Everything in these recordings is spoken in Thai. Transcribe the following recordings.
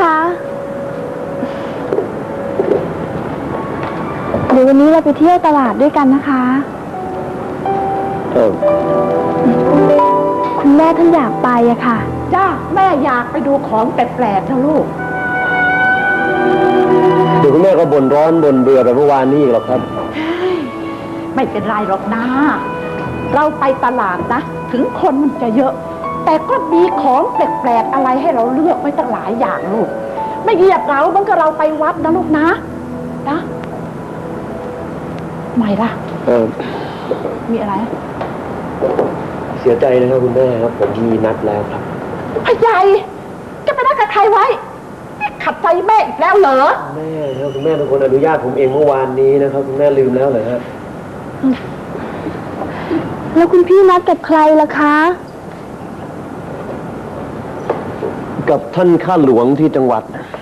คะเดี๋ยววันนี้เราไปเที่ยวตลาดด้วยกันนะคะคุณแม่ท่านอยากไปอะค่ะจ้าแม่อยากไปดูของแปลกๆนะลูกเดี๋ยวคุณแม่ก็บ่นร้อนบ่นเบื่อแบบเมื่อวานนี้อีกหรอกครับไม่เป็นไรหรอกนะเราไปตลาดนะถึงคนมันจะเยอะแต่ก็มีของแปลกๆอะไรให้เราเลือกไว้ตั้งหลายอย่างลูกไม่เหยียบเราเหมือนกับเราไปวัดนะลูกนะไม่ล่ะมีอะไรเสียใจนะครับคุณแม่ครับผมมีนัดแล้วครับพ่อใหญ่จะไปนัดกับใครไว้ขัดใจแม่อีกแล้วเหรอแม่ครับคุณแม่เป็นคนอนุญาตผมเองเมื่อวานนี้นะครับคุณแม่ลืมแล้วเหรอฮะแล้วคุณพี่นัดกับใครล่ะคะกับท่านข้าหลวงที่จังหวัด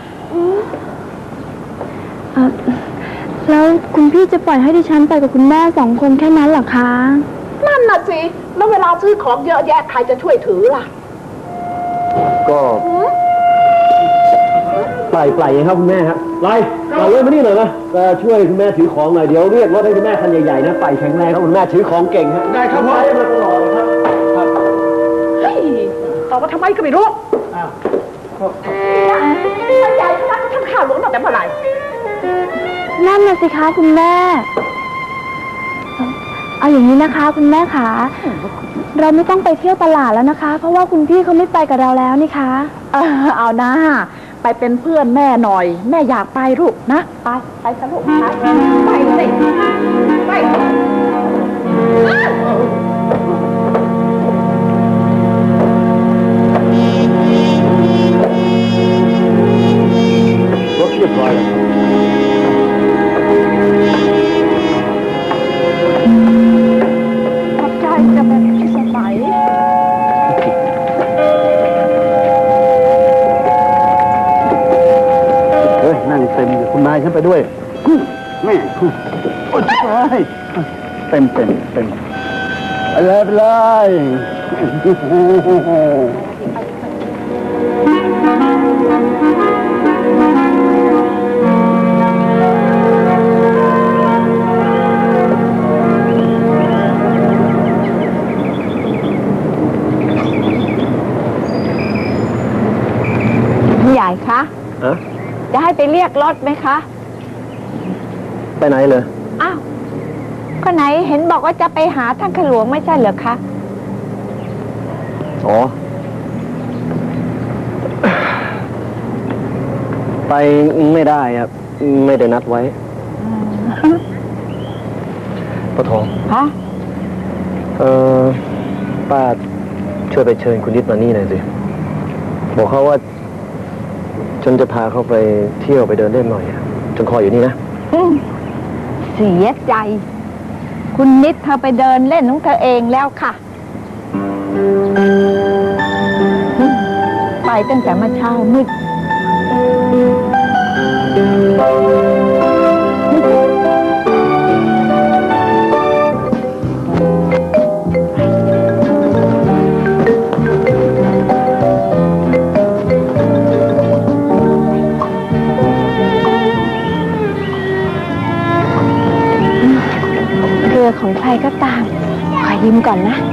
แล้วคุณพี่จะปล่อยให้ดิฉันไปกับคุณแม่2 คนแค่นั้นเหรอคะนั่นน่ะสิแล้วเวลาซื้อของเยอะแยะใครจะช่วยถือล่ะก็ปล่อยครับคุณแม่ครับไล่เลื่อนมานี่หน่อยนะช่วยคุณแม่ถือของหน่อยเดี๋ยวเรียกรถให้คุณแม่คันใหญ่ๆนะไปแข็งแรงครับคุณแม่ถือของเก่งฮะได้ครับพ่อมาตลอดครับเฮ้ยตอบว่าทำไมก็ไม่รู้พ่อใหญ่ก็รักท่านข้าหลวงตั้งแต่เมื่อไหร่นั่นน่ะสิคะคุณแม่เอาอย่างนี้นะคะคุณแม่คะเราไม่ต้องไปเที่ยวตลาดแล้วนะคะเพราะว่าคุณพี่เขาไม่ไปกับเราแล้วนี่คะเอานะไปเป็นเพื่อนแม่หน่อยแม่อยากไปลูกนะไปสลูกไปสิไปรถเรียบร้อยแล้วขอบใจจะเป็นที่สมัยนั่งเต็มอยู่คุณนายฉันไปด้วยแม่โอ้ยเต็มอะไรไปเลยใหญ่คะจะให้ไปเรียกรถไหมคะไปไหนเลยอ้าวก็ไหนเห็นบอกว่าจะไปหาท่านข้าหลวงไม่ใช่เหรอคะอ๋อไปไม่ได้ครับไม่ได้นัดไว้ป้าทองฮะป้าช่วยไปเชิญคุณนิดมานี่หน่อยสิบอกเขาว่าฉันจะพาเขาไปเที่ยวไปเดินเล่นหน่อยจนคอยอยู่นี่นะเสียใจคุณนิดเธอไปเดินเล่นของเธอเองแล้วค่ะไปตั้งแต่เมื่อเช้ามืดของใครก็ตามขอยืมก่อนนะ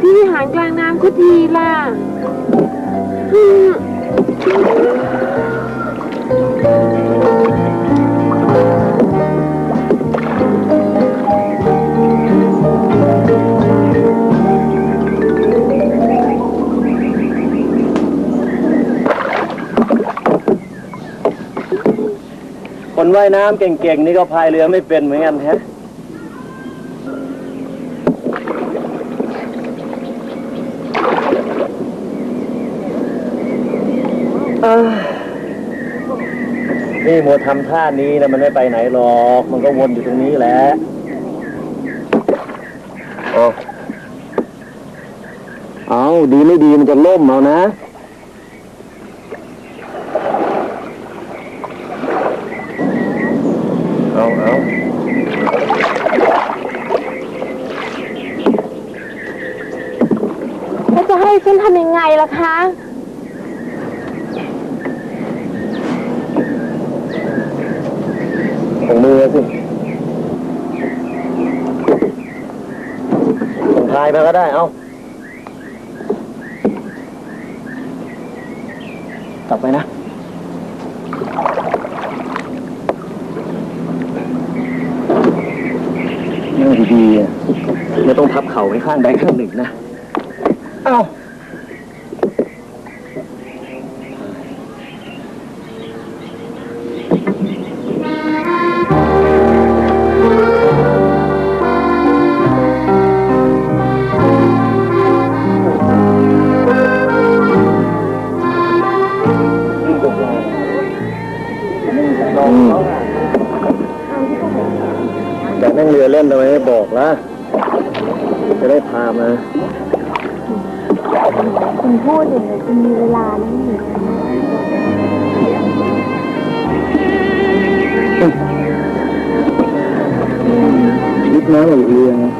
ที่วิหารกลางน้ำสักทีล่ะคนว่ายน้ำเก่งๆนี่ก็พายเรือไม่เป็นเหมือนกันฮะนี่มัวทำท่านี้นะมันไม่ไปไหนหรอกมันก็วนอยู่ตรงนี้แหละเอาดีไม่ดีมันจะล่มเอานะเอาแล้วจะให้ฉันทำยังไงล่ะคะส่งมือสิส่งพายมาก็ได้เอากลับไปนะนั่งดีๆไม่ต้องทับเข่าไว้ข้างใดข้างหนึ่งนะเอาแต่นั่งเรือเล่นทำไมไม่บอกล่ะจะได้พามาคุณพูดอย่างไรคุณมีเวลานะนิดน้ำอยู่เรือนะ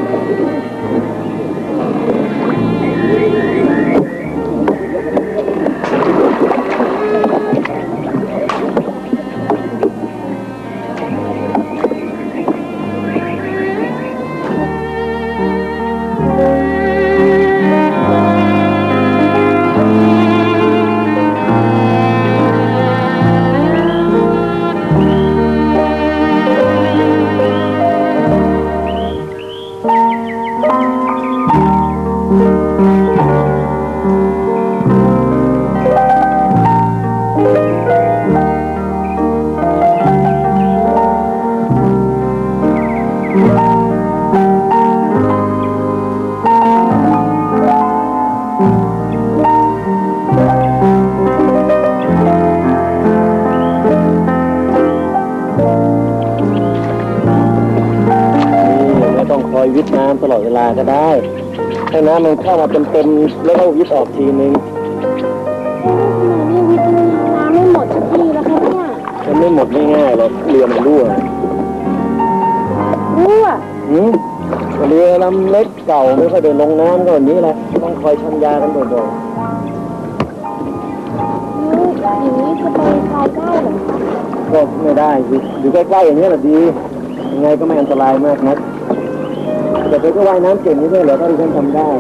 วิทน้ำตลอดเวลาก็ได้ให้น้ำมันเข้ามาเต็มๆแล้วก็วิทออกทีนึงนี่วิทน้ำไม่หมดสักทีแล้วคะเนี่ยมันไม่หมดง่ายๆหรอกเรือมันรั่วเรือลำเล็กเก่าไม่ค่อยเดินลงน้ำก็แบบนี้แหละต้องคอยชันยากันบ่อยๆอย่างนี้จะไปคลายใกล้หรอก็ไม่ได้อยู่ใกล้ๆอย่างนี้แหละดียังไงก็ไม่อันตรายมากนักแต่เธอก็ว่ายน้ำเก่งนี่ด้วยเหรอถ้าที่ฉันทำได้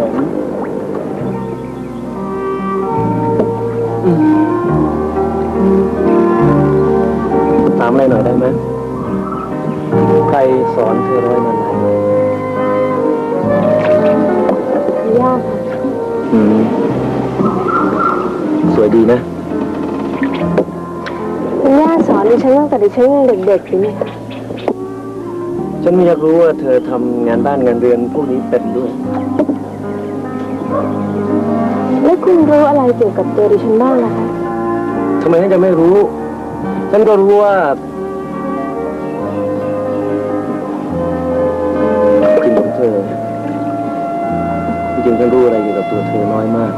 ถามอะไรหน่อยได้ไหมใครสอนเธอร้อยมันไหนยากสวยดีนะคุณย่าสอนดิฉันตั้งแต่ดิฉันยังเด็กๆอยู่นี่ฉันไม่อยากรู้ว่าเธอทำงานบ้านงานเรือนพวกนี้เป็นด้วยแล้วคุณรู้อะไรเกี่ยวกับตัวดิฉันบ้างล่ะคะทำไมฉันจะไม่รู้ฉันก็รู้ว่าจริงของเธอจริงๆฉันรู้อะไรเกี่ยวกับตัวเธอน้อยมาก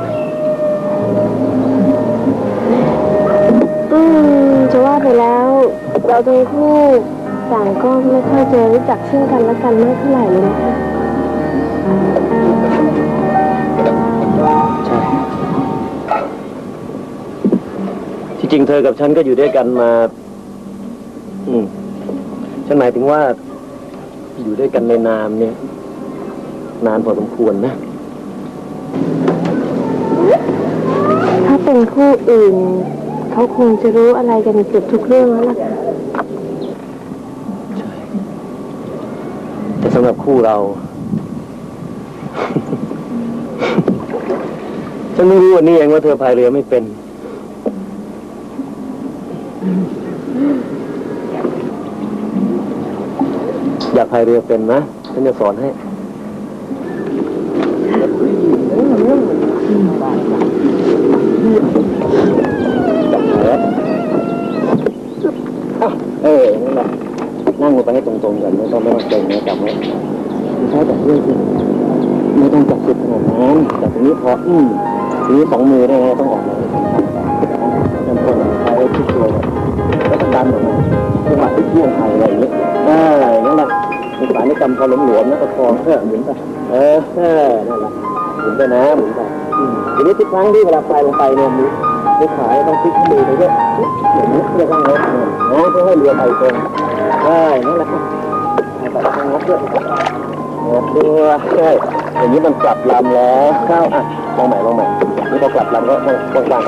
จะว่าไปแล้วเราทั้งคู่ต่างก็ไม่ค่อยจะรู้จักซึ่งกันและกันมากเท่าไหร่เลยนะคะใช่ที่จริงเธอกับฉันก็อยู่ด้วยกันมาฉันหมายถึงว่าอยู่ด้วยกันในนามเนี่ยนานพอสมควรนะเป็นคู่อื่นเขาคงจะรู้อะไรกันเกือบทุกเรื่องแล้วล่ะค่ะแต่สำหรับคู่เรา ฉันไม่รู้วันนี้เองว่าเธอพายเรือไม่เป็น อยากพายเรือเป็นนะฉันจะสอนให้จับแผลนั่นแหละนั่งลงไปให้ตรงๆกันไม่ต้องเกร็งนะจับไว้ใช้จับเรื่อยๆไม่ต้องจับสุดขนาดนั้นจับตรงนี้พอทีนี้2 มือได้ไงต้องออกมาเริ่มต้นใช้ที่ตัวแล้วก็ดันออกมาจังหวะที่ช่วงไทยอะไรอย่างนี้นั่นแหละมีสายในกำพอหลวมๆนะประคองหมุนไปนั่นแหละหมุนไปนะหมุนไปทีนี้ทุกครั้งที่เวลาไฟลงไปเนี่ยมือขายต้องพลิกมือไปด้วยอย่างนี้เรียกว่าไงเพื่อให้เรือไปตรงนั่นแหละไปทางงบด้วยอย่างนี้มันกลับลำแล้วเข้าลองใหม่นี่พอกลับลำก็กว้าง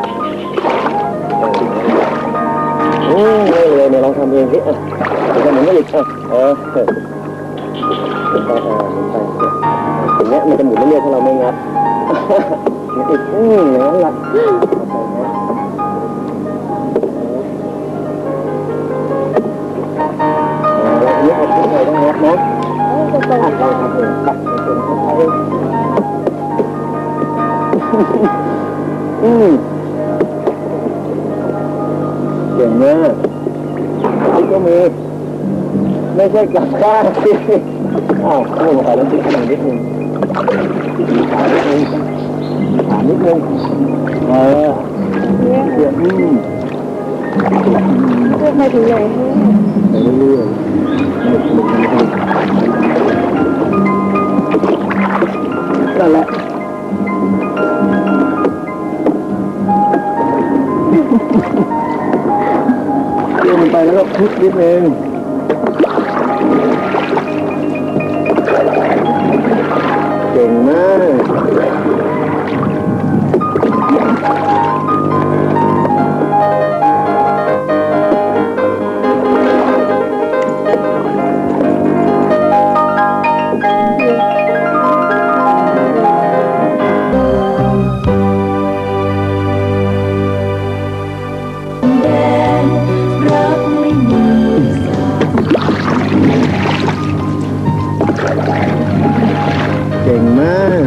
เลยเนี่ยลองทำเองสิทำเหมือนกันอีกหมุนไปอย่างเงี้ยมันจะหมุนเรื่อยๆถ้าเราไม่งัดอีกอย่างนั้นแหละนี่เอาที่ไหนต้องงัดนะเก่งมากนี่ก็มีไม่ใช่กลับข้างสิพูดลงไปแล้วติดหนึ่งนิดนึงขานิดนึงเดี๋ยวไปถึงไหนไปเรื่อยนั่นแหละเดี๋ยวมันไปแล้วก็พุชนิดนึงเก่งมากเก่งมาก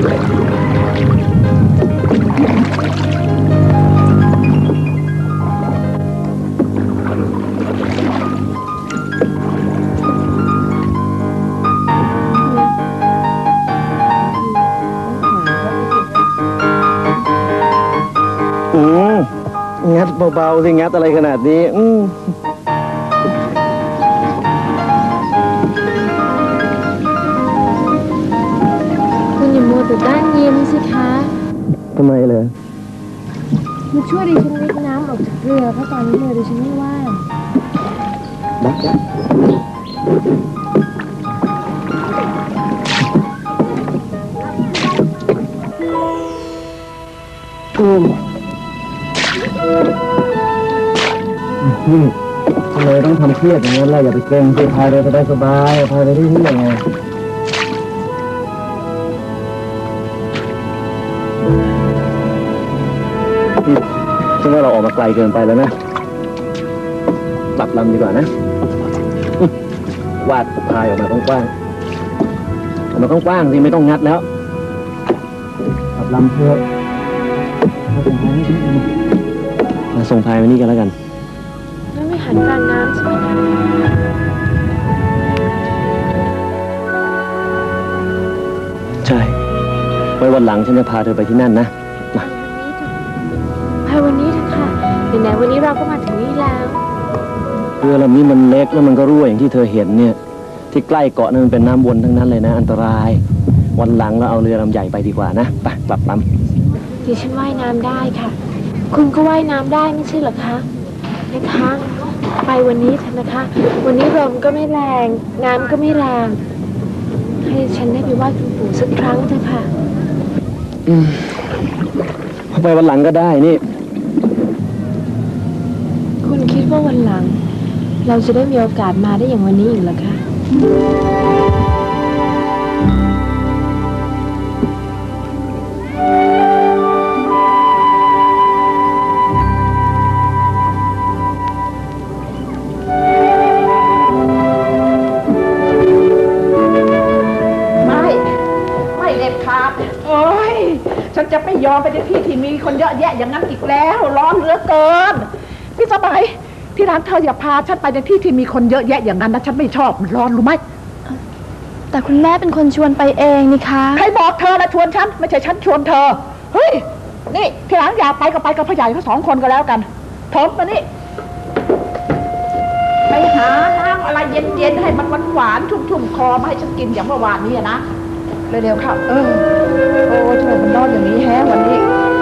งัดเบาๆสิงัดอะไรขนาดนี้คุณอย่ามัวแต่ด้านยิ้มสิคะทำไมเลยมาช่วยดิฉันวิทน้ำออกจากเรือเพราะตอนนี้เรือดิฉันไม่ว่างทำไมต้องทำเครียดอย่างนั้นล่ะอย่าไปเกรงสิพายเรือไปได้สบายพายไปที่นี่ยังไงฉันว่าเราออกมาไกลเกินไปแล้วนะปรับลำดีกว่านะวาดพายออกมากว้างๆออกมากว้างๆสิไม่ต้องงัดแล้วปรับลำเพื่อมาส่งพายมานี่กันแล้วกันแล้วไม่หันกลางน้ำใช่ไหมคะใช่ไว้วันหลังฉันจะพาเธอไปที่นั่นนะมาไปวันนี้เถอะค่ะไหนๆวันนี้เราก็มาถึงนี่แล้วเรือลำนี้มันเล็กแล้วมันก็รั่วอย่างที่เธอเห็นเนี่ยที่ใกล้เกาะนั้นมันเป็นน้ำวนทั้งนั้นเลยนะอันตรายวันหลังเราเอาเรือลำใหญ่ไปดีกว่านะไปกลับลำดิฉันว่ายน้ำได้ค่ะคุณก็ว่ายน้ำได้ไม่ใช่เหรอคะนะคะไปวันนี้เถอะนะคะวันนี้ลมก็ไม่แรงน้ำก็ไม่แรงให้ฉันได้ไปไหว้คุณปู่สักครั้งเถอะค่ะพไปวันหลังก็ได้นี่คุณคิดว่าวันหลัง เราจะได้มีโอกาสมาได้อย่างวันนี้อีกเหรอคะไม่เด็ดขาดโอ้ยฉันจะไม่ยอมไปในที่ที่มีคนเยอะแยะอย่างนั้นอีกแล้วร้อนเหลือเกินพี่สบายที่ร้านเธออย่าพาฉันไปในที่ที่มีคนเยอะแยะอย่างนั้นนะฉันไม่ชอบมันร้อนรู้ไหมแต่คุณแม่เป็นคนชวนไปเองนี่คะใครบอกเธอละชวนฉันไม่ใช่ฉันชวนเธอเฮ้ยนี่ที่ร้านอยากไปก็ไปกับพ่อใหญ่เขา2 คนก็แล้วกันทอมมานี่ไปหาน้ำอะไรเย็นๆให้มันหวานๆชุ่มๆคอมาให้ฉันกินอย่างเมื่อวานนี้นะเร็วๆครับโอ้ทำไมมันร้อนอย่างนี้แฮะวันนี้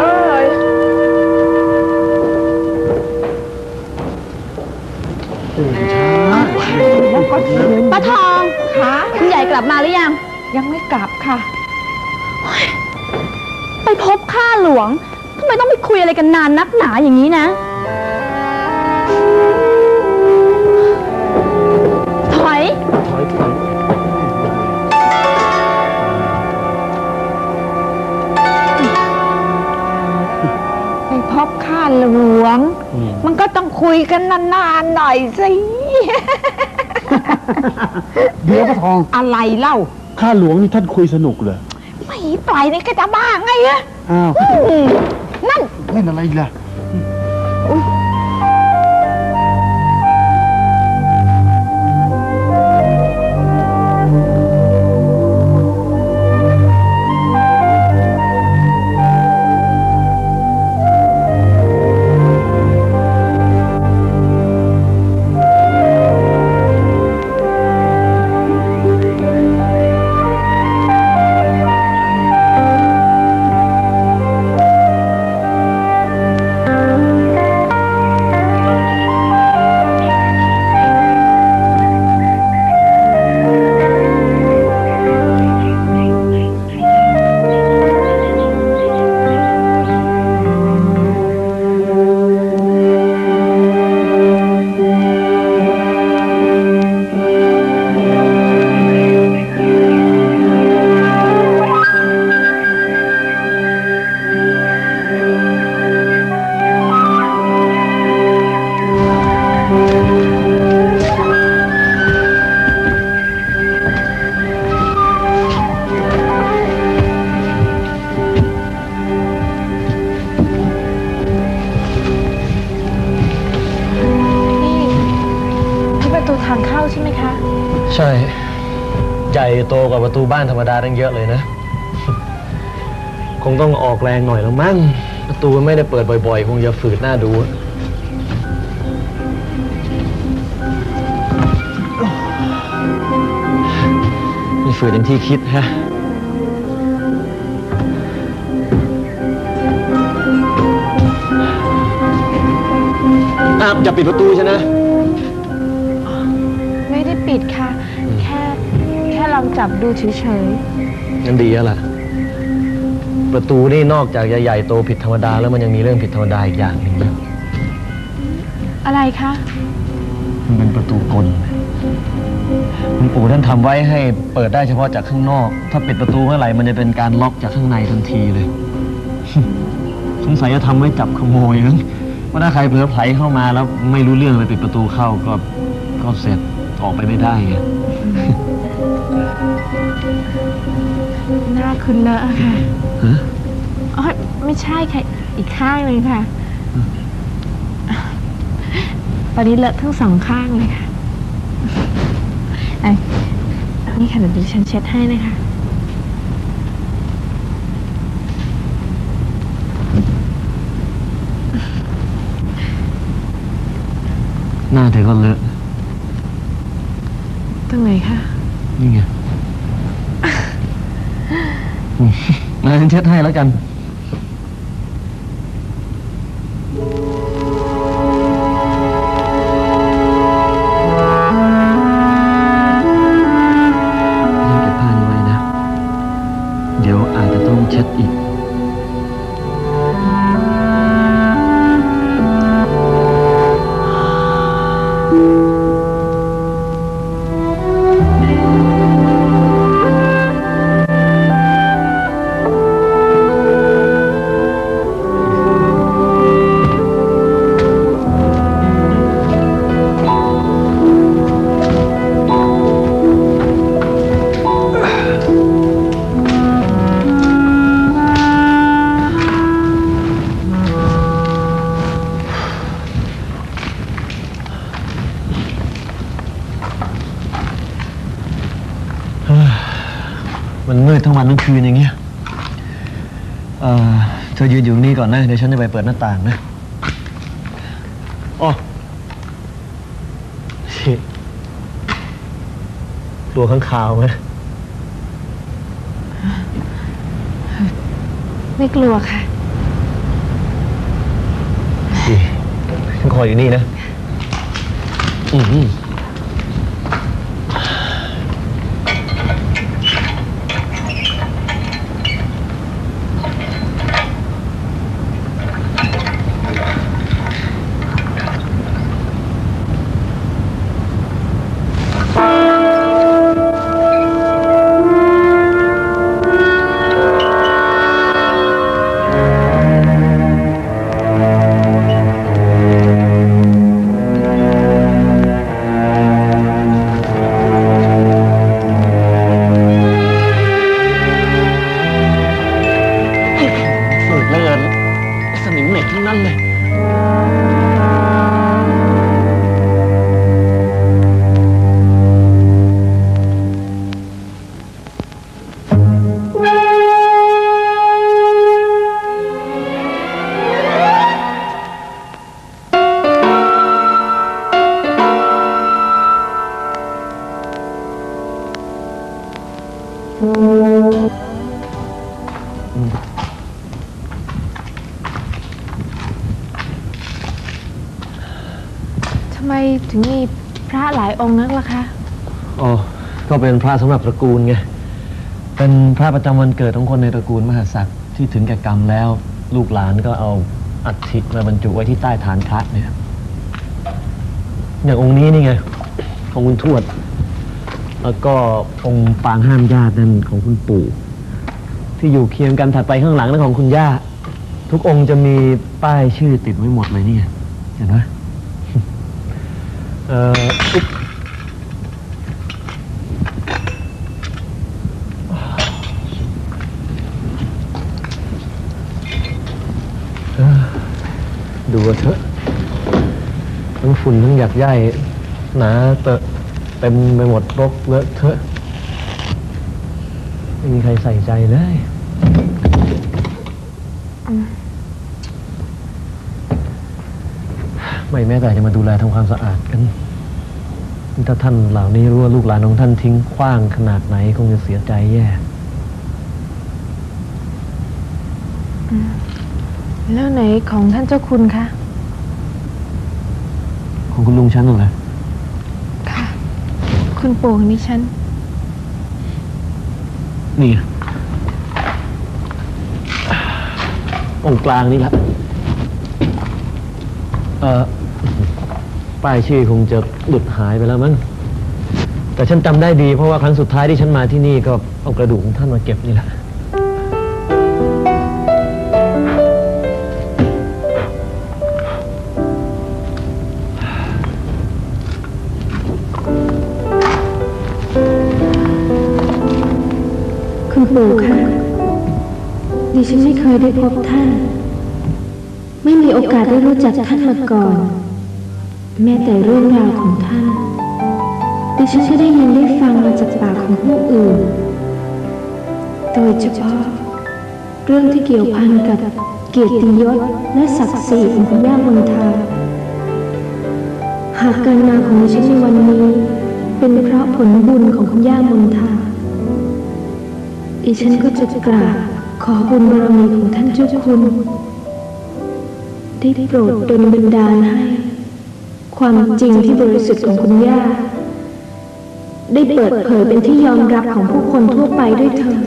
ป้าทองคะคุณใหญ่กลับมาหรือยังยังไม่กลับค่ะไปพบข้าหลวงทำไมต้องไปคุยอะไรกันนานนักหนาอย่างนี้นะถอยไปพบข้าหลวงมันก็ต้องคุยกันนานๆหน่อยสิเดี๋ยวป้าทองอะไรเล่าข้าหลวงนี่ท่านคุยสนุกเลยไม่ปล่อยนี่ก็จะบ้าไงอะอ้าวนั่นเล่นอะไรล่ะทางเข้าใช่ไหมคะใช่ใหญ่โตกว่าประตูบ้านธรรมดาตั้งเยอะเลยนะคงต้องออกแรงหน่อยแล้วมั้งประตูไม่ได้เปิดบ่อยๆคงจะฝืดหน้าดูไม่ฝืดอย่างที่คิดฮะอย่าปิดประตูใช่ไหมไม่ได้ปิดค่ะแค่ลองจับดูเฉยๆงั้นดีแล้วล่ะประตูนี่นอกจากจะใหญ่โตผิดธรรมดาแล้วมันยังมีเรื่องผิดธรรมดาอีกอย่างหนึ่งนะอะไรคะมันเป็นประตูกลคุณปู่ท่านทำไว้ให้เปิดได้เฉพาะจากข้างนอกถ้าปิดประตูเมื่อไหร่มันจะเป็นการล็อกจากข้างในทันทีเลยสงสัยจะทำไว้จับขโมยมั้งว่าถ้าใครเผลอไผลเข้ามาแล้วไม่รู้เรื่องไปปิดประตูเข้าก็เสร็จออกไปไม่ได้ไงหน้าคุณเลอะค่ะอ๋อไม่ใช่ค่ะอีกข้างเลยค่ะตอนนี้เลอะทั้ง2 ข้างเลยค่ะนี่ค่ะเดี๋ยวฉันเช็ดให้นะคะหน้าเธอก็เลอะตรงไหนคะนี่ไงมาฉันเช็ดให้แล้วกันยังเก็บผ้านี้ไว้นะเดี๋ยวอาจจะต้องเช็ดอีกมันมืดทั้งวันทั้งคืนอย่างเงี้ยเธอยืนอยู่นี่ก่อนนะเดี๋ยวฉันจะไปเปิดหน้าต่างนะอ๋อตัวข้างคาวไหมไม่กลัวค่ะดีฉันคอยอยู่นี่นะทำไมถึงมีพระหลายองค์นักล่ะคะอ๋อ ก็เป็นพระสำหรับตระกูลไง เป็นพระประจำวันเกิดของคนในตระกูลมหาศักดิ์ที่ถึงแก่กรรมแล้ว ลูกหลานก็เอาอัฐิมาบรรจุไว้ที่ใต้ฐานพระเนี่ย อย่างองค์นี้นี่ไง ของคุณทวด แล้วก็องค์ปางห้ามญาตินั่นของคุณปู่ ที่อยู่เคียงกันถัดไปข้างหลังนั่นของคุณย่า ทุกองค์จะมีป้ายชื่อติดไว้หมดเลยนี่เห็นไหมดูเถอะทั้งฝุ่นทั้งหยักใยหนาเต็มไปหมดรกเลอะเทอะไม่มีใครใส่ใจเลยไม่แม้แต่จะมาดูแลทำความสะอาดกันถ้าท่านเหล่านี้รู้ว่าลูกหลานของท่านทิ้งขว้างขนาดไหนคงจะเสียใจแย่แล้วไหนของท่านเจ้าคุณคะของคุณลุงฉันหรอค่ะ คุณปู่ของดิฉันนี่องค์กลางนี่ครับป้ายชื่อคงจะหลุดหายไปแล้วมั้งแต่ฉันจำได้ดีเพราะว่าครั้งสุดท้ายที่ฉันมาที่นี่ก็เอากระดูกของท่านมาเก็บนี่แหละคุณปู่คะดิฉันไม่เคยได้พบท่านไม่มีโอกาสได้รู้จักท่านมาก่อนแม้แต่เรื่องราวของท่านดิฉันก็ได้ยินได้ฟังมาจากปากของผู้อื่นโดยเฉพาะเรื่องที่เกี่ยวพันกับเกียรติยศและศักดิ์ศรีของคุณย่ามนทาหากการมาของดิฉันในวันนี้เป็นเพราะผลบุญของคุณย่ามนทาดิฉันก็จะกราบขอบุญบารมีของท่านเจ้าคุณได้โปรดดลบันดาลให้ความจริงที่บริสุทธิ์ของคุณย่าได้เปิดเผยเป็นที่ยอมรับของผู้คนทั่วไปด้วยเถิด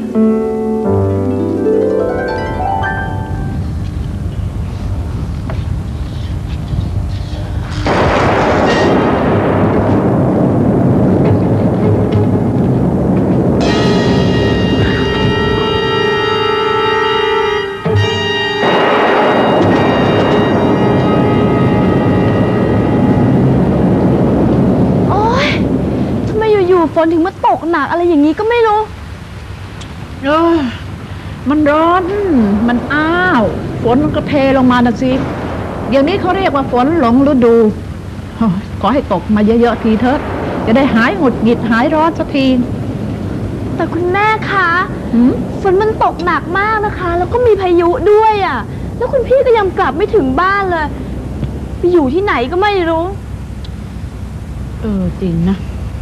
ฝนถึงมาตกหนักอะไรอย่างนี้ก็ไม่รู้มันร้อนมันอ้าวฝนมันก็เทลงมาน่ะสิอย่างนี้เขาเรียกว่าฝนหลงฤดูขอให้ตกมาเยอะๆทีเถิดจะได้หายหงุดหงิดหายร้อนสักทีแต่คุณแม่คะฝนมันตกหนักมากนะคะ แล้วก็มีพายุด้วยอ่ะแล้วคุณพี่ก็ยังกลับไม่ถึงบ้านเลยไปอยู่ที่ไหนก็ไม่รู้จริงนะ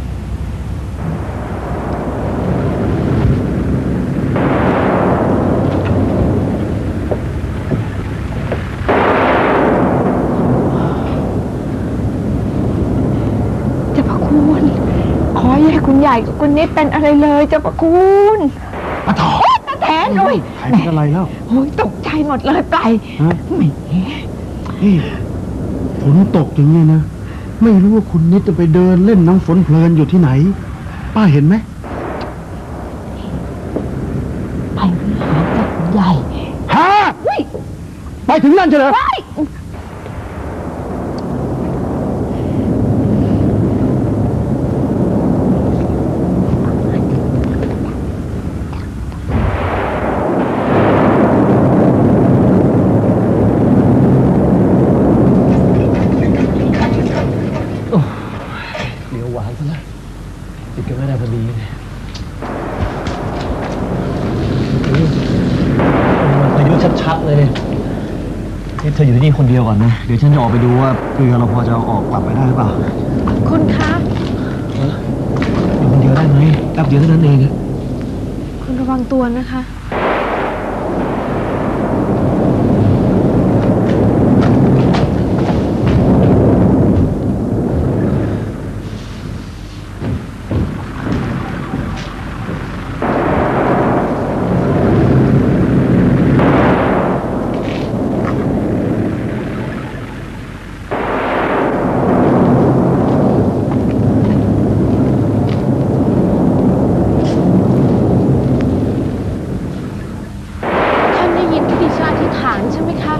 เจ้าพระคุณขออย่าให้คุณใหญ่กับคุณนิดเป็นอะไรเลยเจ้าพระคุณตาแทนด้วยใครเป็นอะไรแล้วโอ้ยตกใจหมดเลยไปไม่ฝนตกอย่างนี้นะไม่รู้ว่าคุณนิดจะไปเดินเล่นน้ำฝนเพลินอยู่ที่ไหนป้าเห็นไหมไปวิหารกับคุณใหญ่ฮะไปถึงนั่นเฉยเหรอชัดๆเลยนี่เธออยู่ที่นี่คนเดียวก่อนนะเดี๋ยวฉันจะออกไปดูว่าเรือเราพอจะเอาออกกลับไปได้หรือเปล่าคุณคะอยู่คนเดียวได้ไหมแป๊บเดียวเท่านั้นเองคุณระวังตัวนะคะใช่ไหมคะ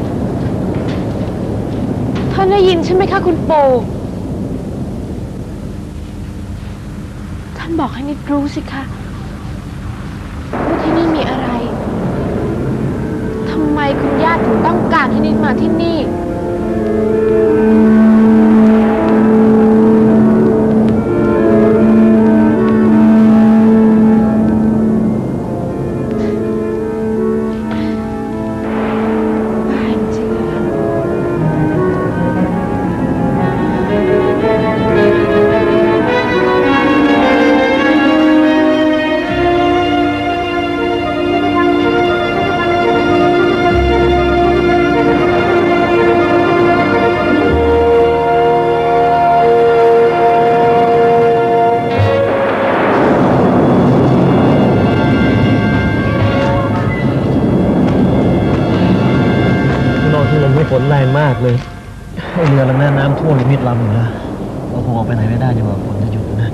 ท่านได้ยินใช่ไหมคะคุณปู่ท่านบอกให้นิดรู้สิคะว่าที่นี่มีอะไรทำไมคุณย่าถึงต้องการให้นิดมาที่นี่ฝนแรงมากเลยเรือลำน้ำท่วมมิดลำอยู่นะเราคงออกไปไหนไม่ได้จนกว่าฝนจะหยุดนะ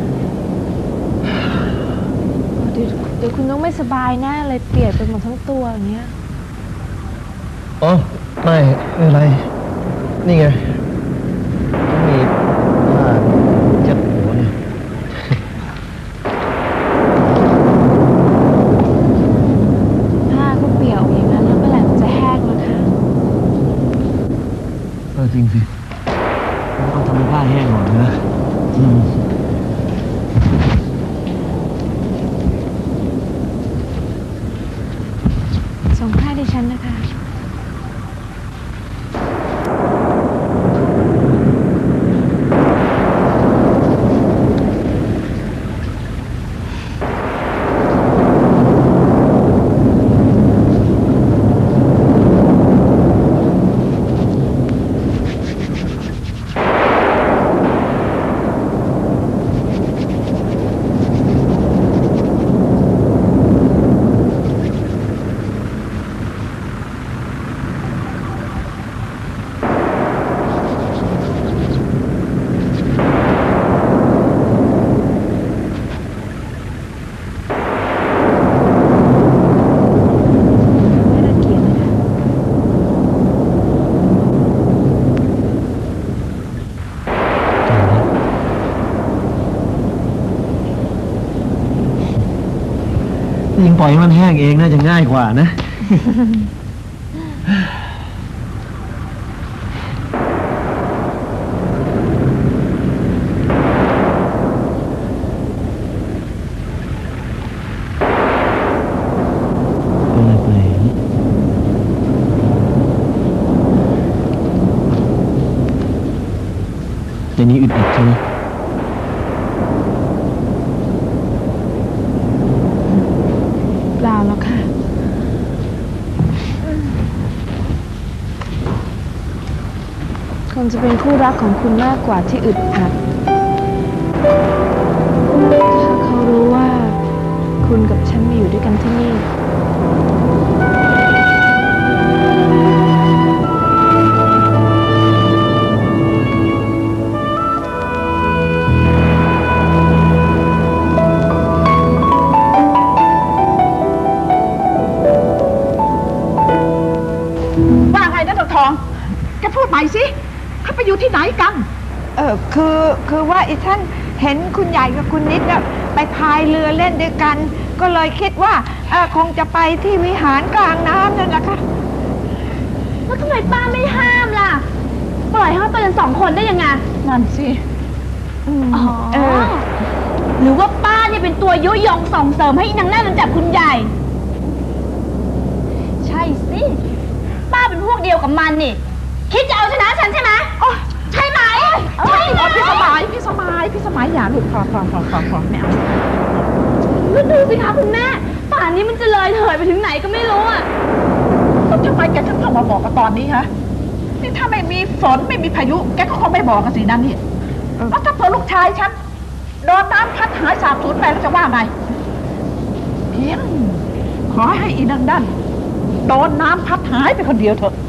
เดี๋ยวคุณต้องไม่สบายแน่เลยเปียกไปหมดทั้งตัวอย่างเงี้ยอ๋อไม่อะไรนี่ไงมีผ้าเช็ดหัวเนี่ยผ้าก็เปียกอย่างนั้นแล้วเมื่อไหร่มันจะแห้งล่ะคะจริงสิต้องทำให้ผ้าแห้งก่อนนะส่งผ้าดิฉันนะคะยิงปล่อยให้มันแห้งเองน่าจะง่ายกว่านะนี้อึดอัดใช่ไหมเปล่าแล้วค่ะคงจะเป็นคู่รักของคุณมากกว่าที่อึดอัดถ้าเขารู้ว่าคุณกับฉันมาอยู่ด้วยกันที่นี่ว่าไงนะทองแกพูดใหม่สิเขาไปอยู่ที่ไหนกันคือว่าอีท่านเห็นคุณใหญ่กับคุณนิดเนี่ยไปพายเรือเล่นด้วยกันก็เลยคิดว่าคงจะไปที่วิหารกลางน้ำนั่นแหละค่ะแล้วทำไมป้าไม่ห้ามล่ะปล่อยให้เขาไปกัน2 คนได้ยังไงนั่นสิหรือว่าป้าเนี่ยเป็นตัวยุยงส่งเสริมให้นางนั่นมันจับคุณใหญ่ใช่สิป้าเป็นพวกเดียวกับมันนี่คิดจะเอาชนะฉันใช่ไหมใช่ไหมใช่พี่สมัยอย่าลูกพอไม่เอาแล้วดูสิคะคุณแม่ป่านนี้มันจะเลยเถิดไปถึงไหนก็ไม่รู้อ่ะทำไมแกถึงต้องมาบอกกันตอนนี้ฮะนี่ถ้าไม่มีฝนไม่มีพายุแกก็คงไม่บอกกันสินั่นนี่แล้วถ้าเผื่อลูกชายฉันโดนน้ำพัดหายสาบสูญไปแล้วจะว่าไงเพียงขอให้อีนั่นโดนน้ำพัดหายไปคนเดียวเถอะ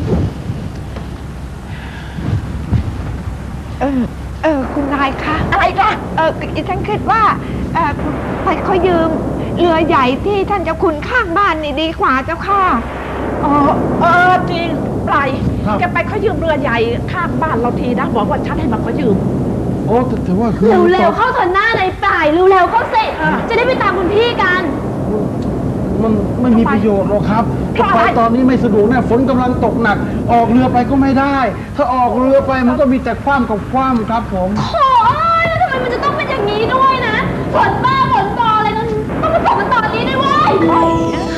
คุณนายคะอะไรล่ะอีท่านคิดว่าไปขอยืมเรือใหญ่ที่ท่านเจ้าคุณข้างบ้านนี่ดีกว่าเจ้าค่ะจริงปล่อยแกไปขอยืมเรือใหญ่ข้างบ้านเราทีนะบอกว่าฉันให้มาขอยืมโอ้แต่ว่าคือเร็วๆเข้าถอนหน้าในปลายเร็วๆเข้าสิจะได้ไปตามคุณพี่กันมันไม่มีประโยชน์หรอกครับไปตอนนี้ไม่สะดวกแน่ฝนกำลังตกหนักออกเรือไปก็ไม่ได้ถ้าออกเรือไปมันก็มีแต่คว่ำกับคว่ำครับผมโอ้ยแล้วทำไมมันจะต้องเป็นอย่างนี้ด้วยนะฝนบ้าฝนบออะไรนั้นต้องมาตกกันตอนนี้ด้วยเว้ย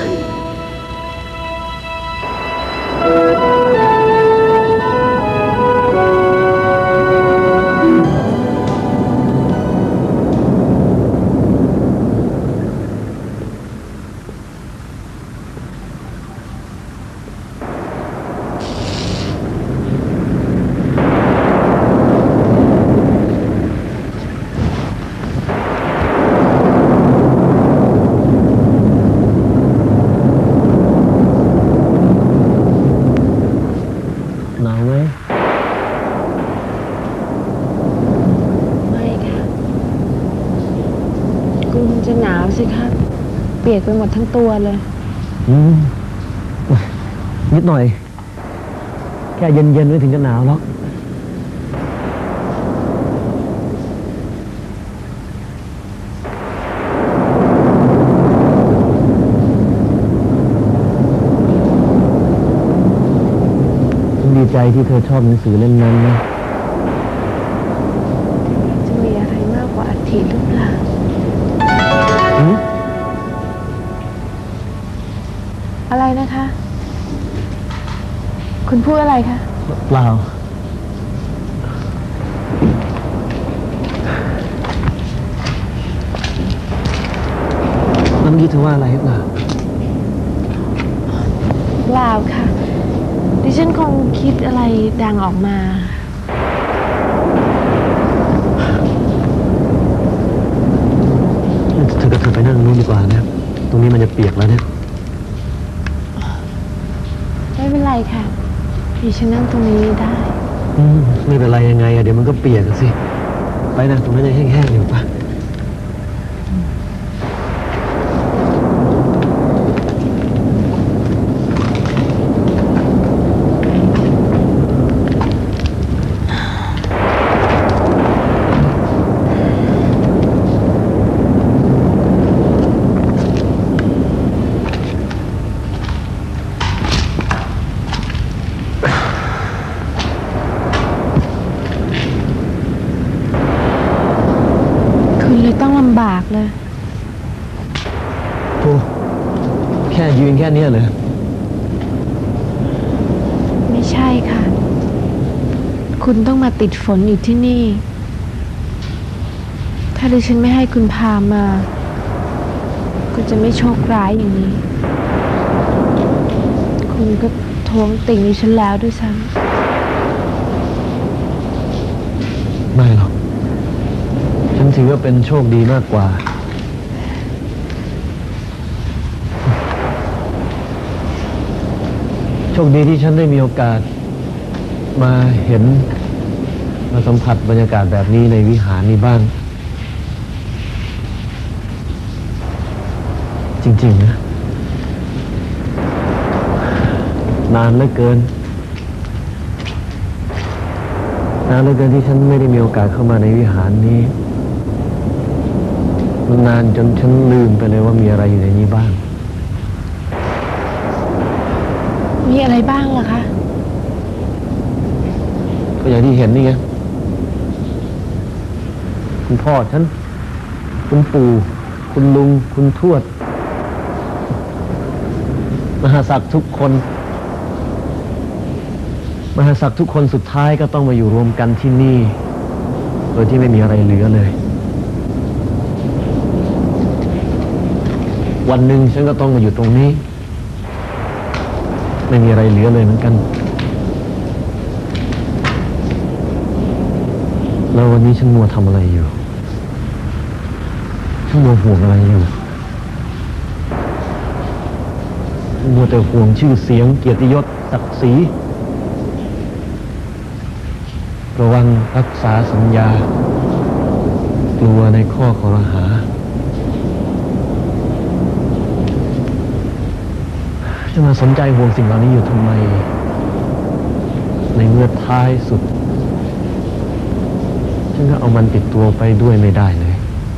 จะหนาวสิคะเปียกไปหมดทั้งตัวเลยนิดหน่อยแค่เย็นๆไม่ถึงจะหนาวหรอกดีใจที่เธอชอบหนังสือเล่มนั้นนะจะมีอะไรมากกว่าอัฐิหรือเปล่าอะไรนะคะ คุณพูดอะไรคะเปล่าแล้วเมื่อกี้เธอว่าอะไรเปล่าเปล่าค่ะดิฉันคงคิดอะไรดังออกมาเธอกับเธอไปนั่งนู้นดีกว่านะตรงนี้มันจะเปียกแล้วเนี่ยไม่เป็นไรค่ะดิฉันนั่งตรงนี้ได้ไม่เป็นไรยังไงอะเดี๋ยวมันก็เปียกสิไปนะตรงนั้นยังแห้งๆอยู่ปะต้องลำบากเลยโอ้แค่ยืนแค่นี้เลยไม่ใช่ค่ะคุณต้องมาติดฝนอยู่ที่นี่ ถ้าดิฉันไม่ให้คุณพามาคุณจะไม่โชคร้ายอย่างนี้ คุณก็ท้วงติ่งดิฉันแล้วด้วยซ้ำไม่หรอก ฉันถือว่าเป็นโชคดีมากกว่า โชคดีที่ฉันได้มีโอกาสมาเห็นมาสัมผัสบรรยากาศแบบนี้ในวิหารนี้บ้าง จริงๆนะนานเหลือเกินที่ฉันไม่ได้มีโอกาสเข้ามาในวิหารนี้มันนานจนฉันลืมไปเลยว่ามีอะไรอยู่ในนี้บ้างมีอะไรบ้างล่ะคะก็อย่างที่เห็นนี่ไงคุณพ่อฉันคุณปู่คุณลุงคุณทวดมหาศักดิ์ทุกคนสุดท้ายก็ต้องมาอยู่รวมกันที่นี่โดยที่ไม่มีอะไรเหลือเลยวันหนึ่งฉันก็ต้องมาอยู่ตรงนี้ไม่มีอะไรเหลือเลยเหมือนกันแล้ววันนี้ฉันมัวทำอะไรอยู่ฉันมัวห่วงอะไรอยู่มัวแต่ห่วงชื่อเสียงเกียรติยศศักดิ์ศรีระวังรักษาสัญญากลัวในข้อคอรหาจะมาสนใจห่วงสิ่งเหล่านี้อยู่ทำไมในเมื่อท้ายสุดฉันก็เอามันติดตัวไปด้วยไม่ได้เลย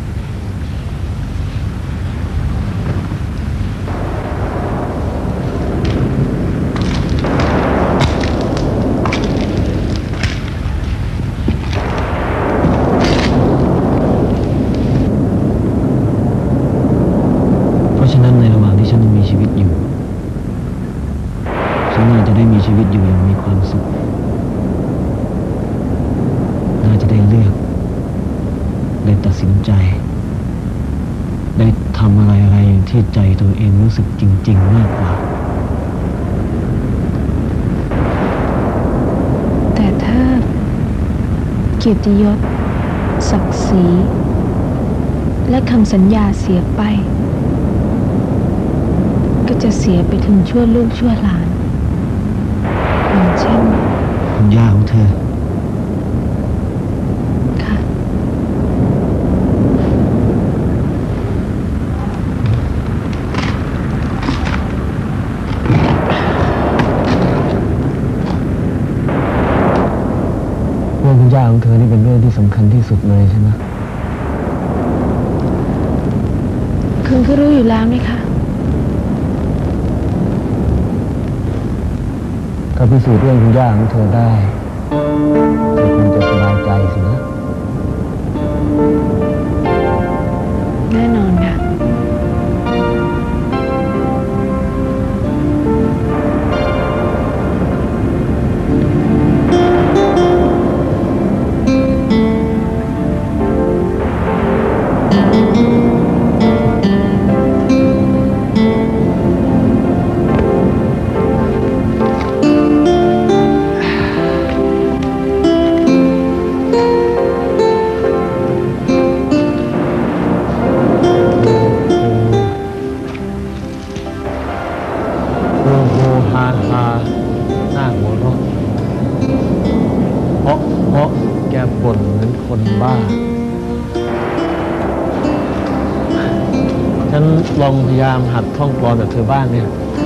ฉะนั้นในระหว่างที่ฉันยังมีชีวิตอยู่ฉันน่าจะได้มีชีวิตอยู่อย่างมีความสุขน่าจะได้เลือกได้ตัดสินใจได้ทำอะไรอย่างที่ใจตัวเองรู้สึกจริงๆมากกว่าแต่ถ้าเกียรติยศศักดิ์ศรีและคำสัญญาเสียไปก็จะเสียไปถึงชั่วลูกชั่วหลานอย่างเช่นคุณย่าของเธอค่ะเรื่องคุณย่าของเธอนี่เป็นเรื่องที่สำคัญที่สุดเลยใช่ไหมคุณก็รู้อยู่แล้วนี่ค่ะถ้าพิสูจน์เรื่องคุณย่าของเธอได้เธอคงจะสบายใจสินะแน่นอนค่ะเพราะแกบ่นเหมือนคนบ้าฉันลองพยายามหัดท่องกลอนแบบเธอบ้างเนี่ย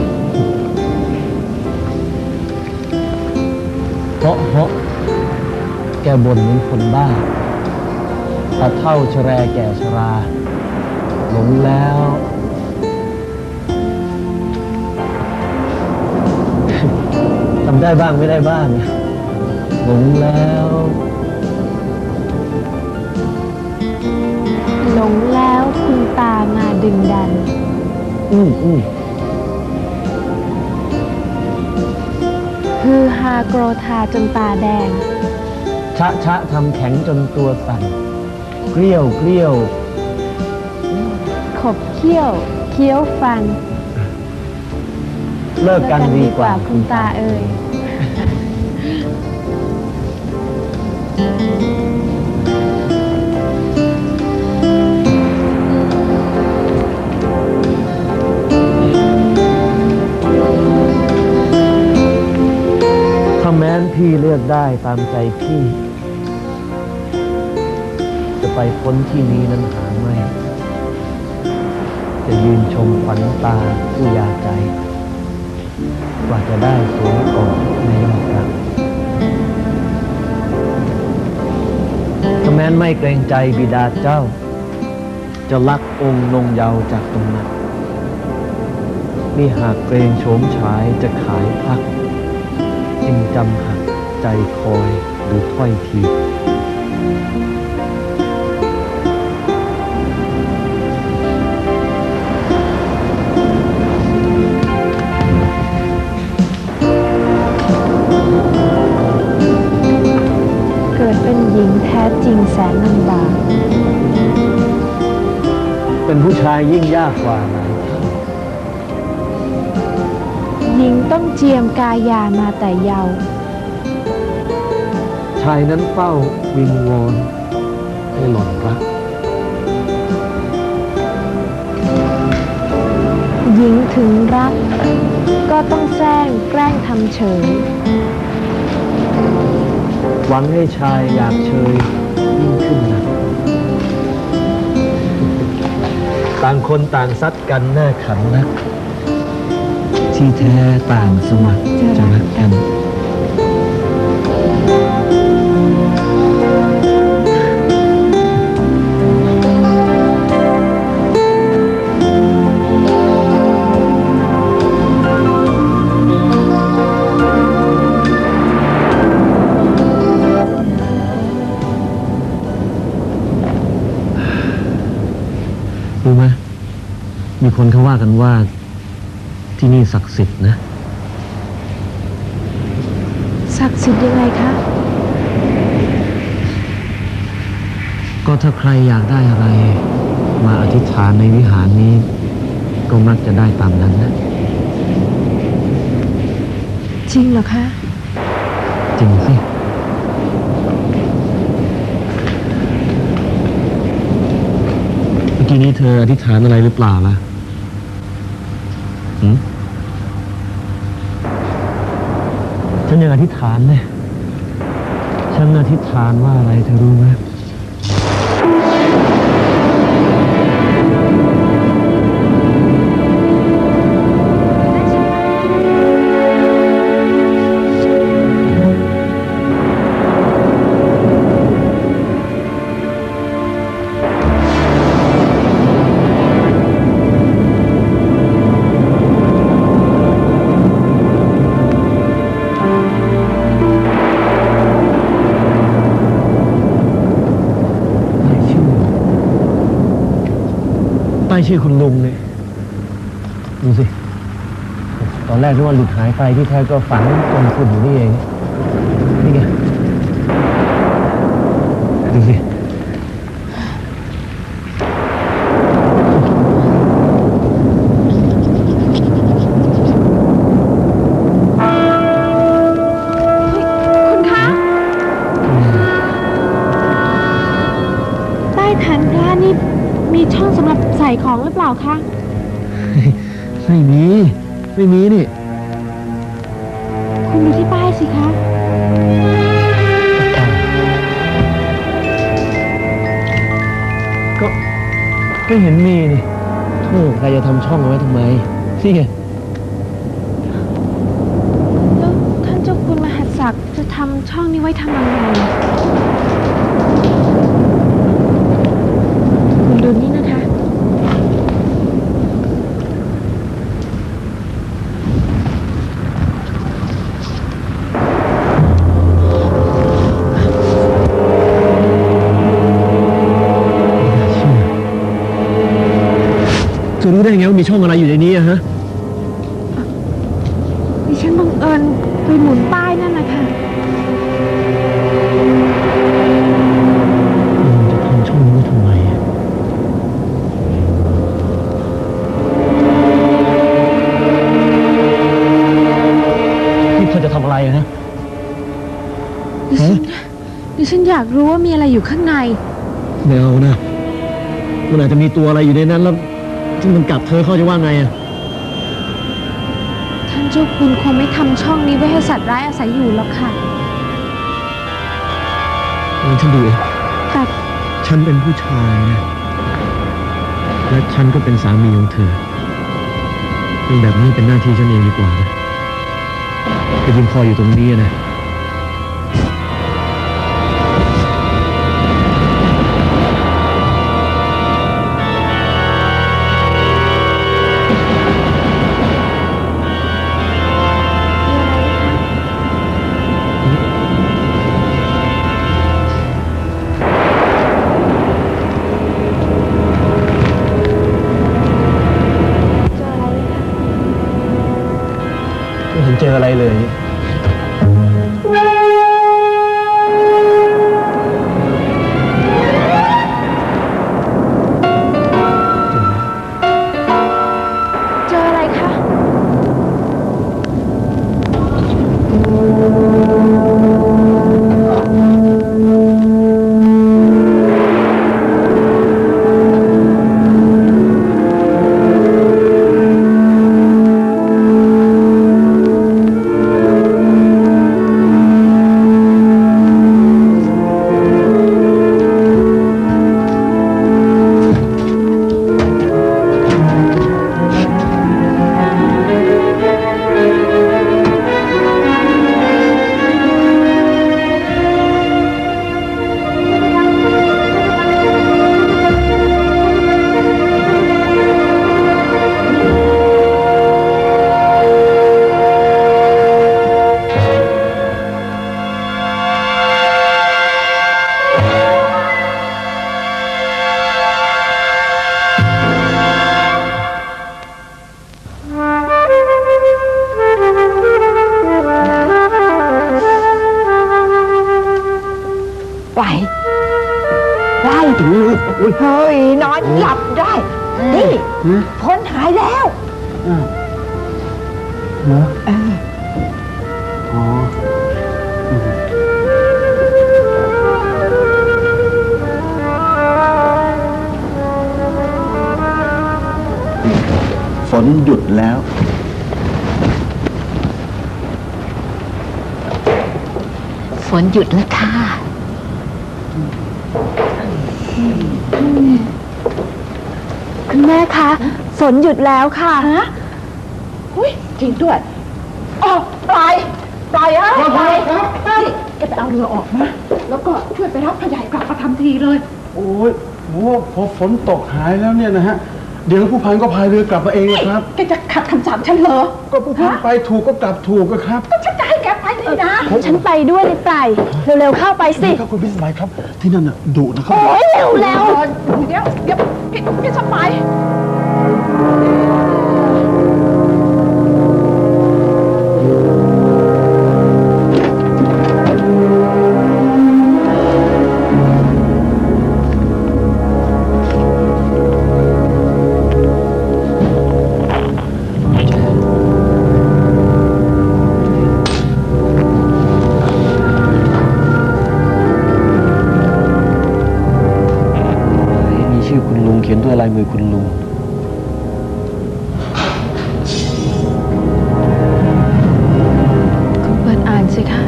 เพราะแกบ่นเหมือนคนบ้าตาเท่าชแรแก่ชราหลงแล้วทำได้บ้างไม่ได้บ้างหลงแล้วคุณตามาดึงดันฮือฮาโกรธาจนตาแดงชะทำแข็งจนตัวสั่นเกลี้ยวขบเคี้ยวเคี้ยวฟันเลิกกันดีกว่าคุณตาเอ่ยถ้าแม้นพี่เลือกได้ตามใจพี่จะไปพ้นที่นี้นั้นหาไม่จะยืนชมขวัญตาผู้ยาใจกว่าจะได้สวมกอดในยอดรักถ้าแม้นไม่เกรงใจบิดาเจ้าจะลักองค์นงเยาว์จากตรงนั้นนี่หากเกรงโฉมฉายจะขายพักจึงจำหักใจคอยดูถ้อยทีเกิดเป็นหญิงแท้จริงแสนลำบากเป็นผู้ชายยิ่งยากกว่าหลายเท่าหญิงต้องเจียมกายามาแต่เยาว์ชายนั้นเฝ้าวิงวอนให้หล่อนรักหญิงถึงรักก็ต้องแซงแกล้งทำเฉยหวังให้ชายอยากเชยยิ่งขึ้นหนักต่างคนต่างซัดกันหน้าขันนักที่แท้ต่างสมัครจะรักกันรู้ไหมมีคนเขาว่ากันว่าที่นี่ศักดิ์สิทธิ์นะศักดิ์สิทธิ์ยังไงคะก็ถ้าใครอยากได้อะไรมาอธิษฐานในวิหารนี้ก็มักจะได้ตามนั้นนะจริงเหรอคะจริงสิเมื่อกี้นี้เธออธิษฐานอะไรหรือเปล่าล่ะฉันยังอธิษฐานเลยฉันอธิษฐานว่าอะไรเธอรู้ไหมป้ายชื่อคุณลุงเนี่ยดูสิตอนแรกนึกว่าหลุดหายไปที่แท้ก็ฝังจมคุณอยู่นี่เองนี่ไงดูสิคุณคะใต้ฐานพระนี่มีช่องสำหรับใส่ของหรือเปล่าคะไม่มีนี่คุณดูที่ป้ายสิคะก็เห็นมีนี่โธ่ใครจะทำช่องเอาไว้ทำไมนี่ไงแล้วท่านเจ้าคุณมหัสศักดิ์จะทำช่องนี้ไว้ทำอะไรคุณดูนี่นะคะเธอรู้ได้ไงว่ามีช่องอะไรอยู่ในนี้อะฮะดิฉันบังเอิญไปหมุนป้ายนั่นนะคะอยากรู้ว่ามีอะไรอยู่ข้างในไม่เอานะมันอาจจะมีตัวอะไรอยู่ในนั้นแล้วที่มันกัดเธอเขาจะว่าไงอะท่านเจ้าคุณคงไม่ทำช่องนี้ไว้ให้สัตว์ร้ายอาศัยอยู่หรอกค่ะงั้นฉันดูเองแต่ฉันเป็นผู้ชายนะและฉันก็เป็นสามีของเธอเรื่องแบบนี้เป็นหน้าที่ฉันเองดีกว่านะไปยืนคอยอยู่ตรงนี้นะไม่เห็นเจออะไรเลยเจออะไรคะไปไล่เฮ้ยนอนหลับได้นี่พ้นหายแล้วเหรออ๋อฝนหยุดแล้วฝนหยุดแล้วค่ะคุณแม่คะ ฝนหยุดแล้วค่ะฮะอุ้ยจริงด้วยอ๋อปล่อยปล่อยอ่ะปล่อยไปแกไปเอาเรือออกมาแล้วก็ช่วยไปรับพ่อใหญ่กลับมาทำทีเลยโอ้ยโหพอฝนตกหายแล้วเนี่ยนะฮะ เดี๋ยวผู้พันก็พายเรือกลับมาเองนะครับแกจะขัดคำสั่งฉันเหรอก็ผู้พันไปถูกก็กลับถูกก็ครับก็ฉันจะให้แกไปนี่นะฉันไปด้วยเลยไปเร็วๆเข้าไปสิครับคุณพิสมัยครับ ที่นั่นน่ะดุนะครับโอ้ยเร็วแล้วเดี๋ยวแกจะไปมีชื่อคุณลุงเขียนด้วยลายมือคุณลุงคุณเปิดอ่านสิคะ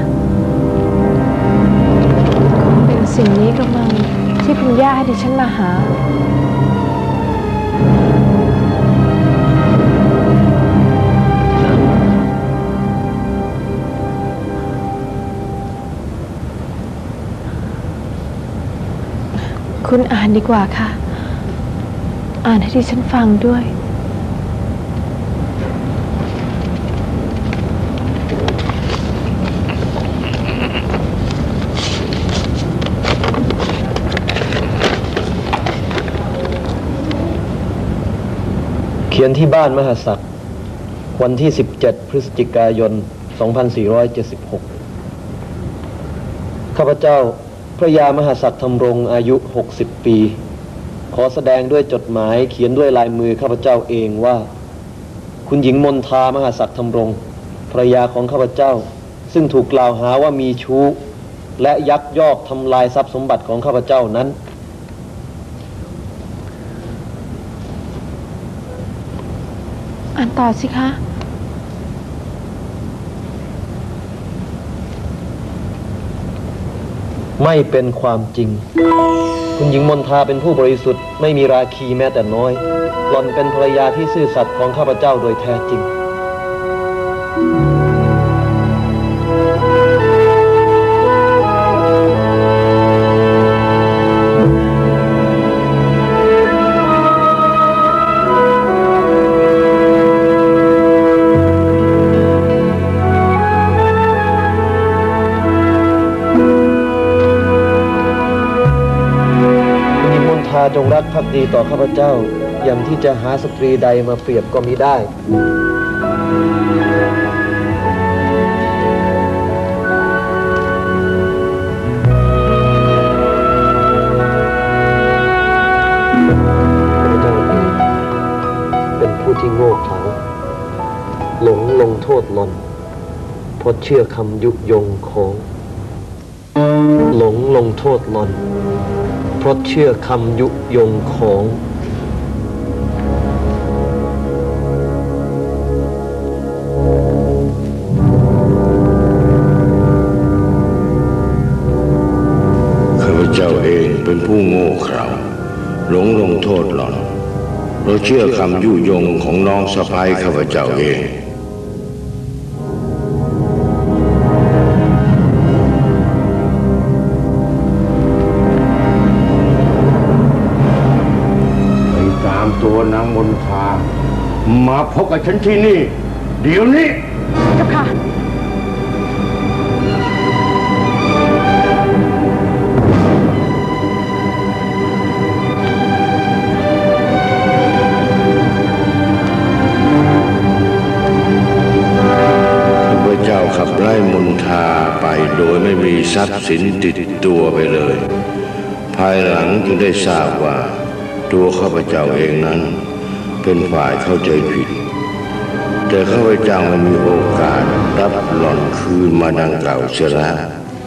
คงเป็นสิ่งนี้กระมังที่คุณย่าให้ดิฉันมาหา คุณอ่านดีกว่าค่ะ อ่านให้ดิฉันฟังด้วยเขียนที่บ้านมหาศักดิ์วันที่ 17 พฤศจิกายน 2476 ข้าพเจ้าพระยามหาศักดิ์ธำรงอายุ 60 ปี ขอแสดงด้วยจดหมายเขียนด้วยลายมือข้าพเจ้าเองว่า คุณหญิงมนทามหาศักดิ์ธำรงภรรยาของข้าพเจ้าซึ่งถูกกล่าวหาว่ามีชู้และยักยอกทำลายทรัพย์สมบัติของข้าพเจ้านั้นอ่านต่อสิคะไม่เป็นความจริงคุณหญิงมนทาเป็นผู้บริสุทธิ์ไม่มีราคีแม้แต่น้อยหล่อนเป็นภรรยาที่ซื่อสัตย์ของข้าพเจ้าโดยแท้จริงจงรักภักดีต่อข้าพเจ้าอย่างที่จะหาสตรีใดมาเปรียบก็มิได้ข้าพเจ้าเองเป็นผู้ที่โง่เขลาหลงลงโทษหล่อนเพราะเชื่อคำยุยงของหลงลงโทษหล่อนเพราะเชื่อคำยุยงของข้าพเจ้าเองเป็นผู้โง่เขลาหลงลงโทษหล่อนเพราะเชื่อคำยุยงของน้องสะใภ้ข้าพเจ้าเองตัวนางมนทามาพบกับฉันที่นี่เดี๋ยวนี้เจ้าค่ะข้าพเจ้าขับไล่มนทาไปโดยไม่มีทรัพย์สินติดตัวไปเลยภายหลังจึงได้ทราบว่าตัวข้าพเจ้าเองนั้นเป็นฝ่ายเข้าใจผิดแต่ข้าพเจ้าไม่มีโอกาสรับหล่อนคืนมาดังกล่าวเสียแล้ว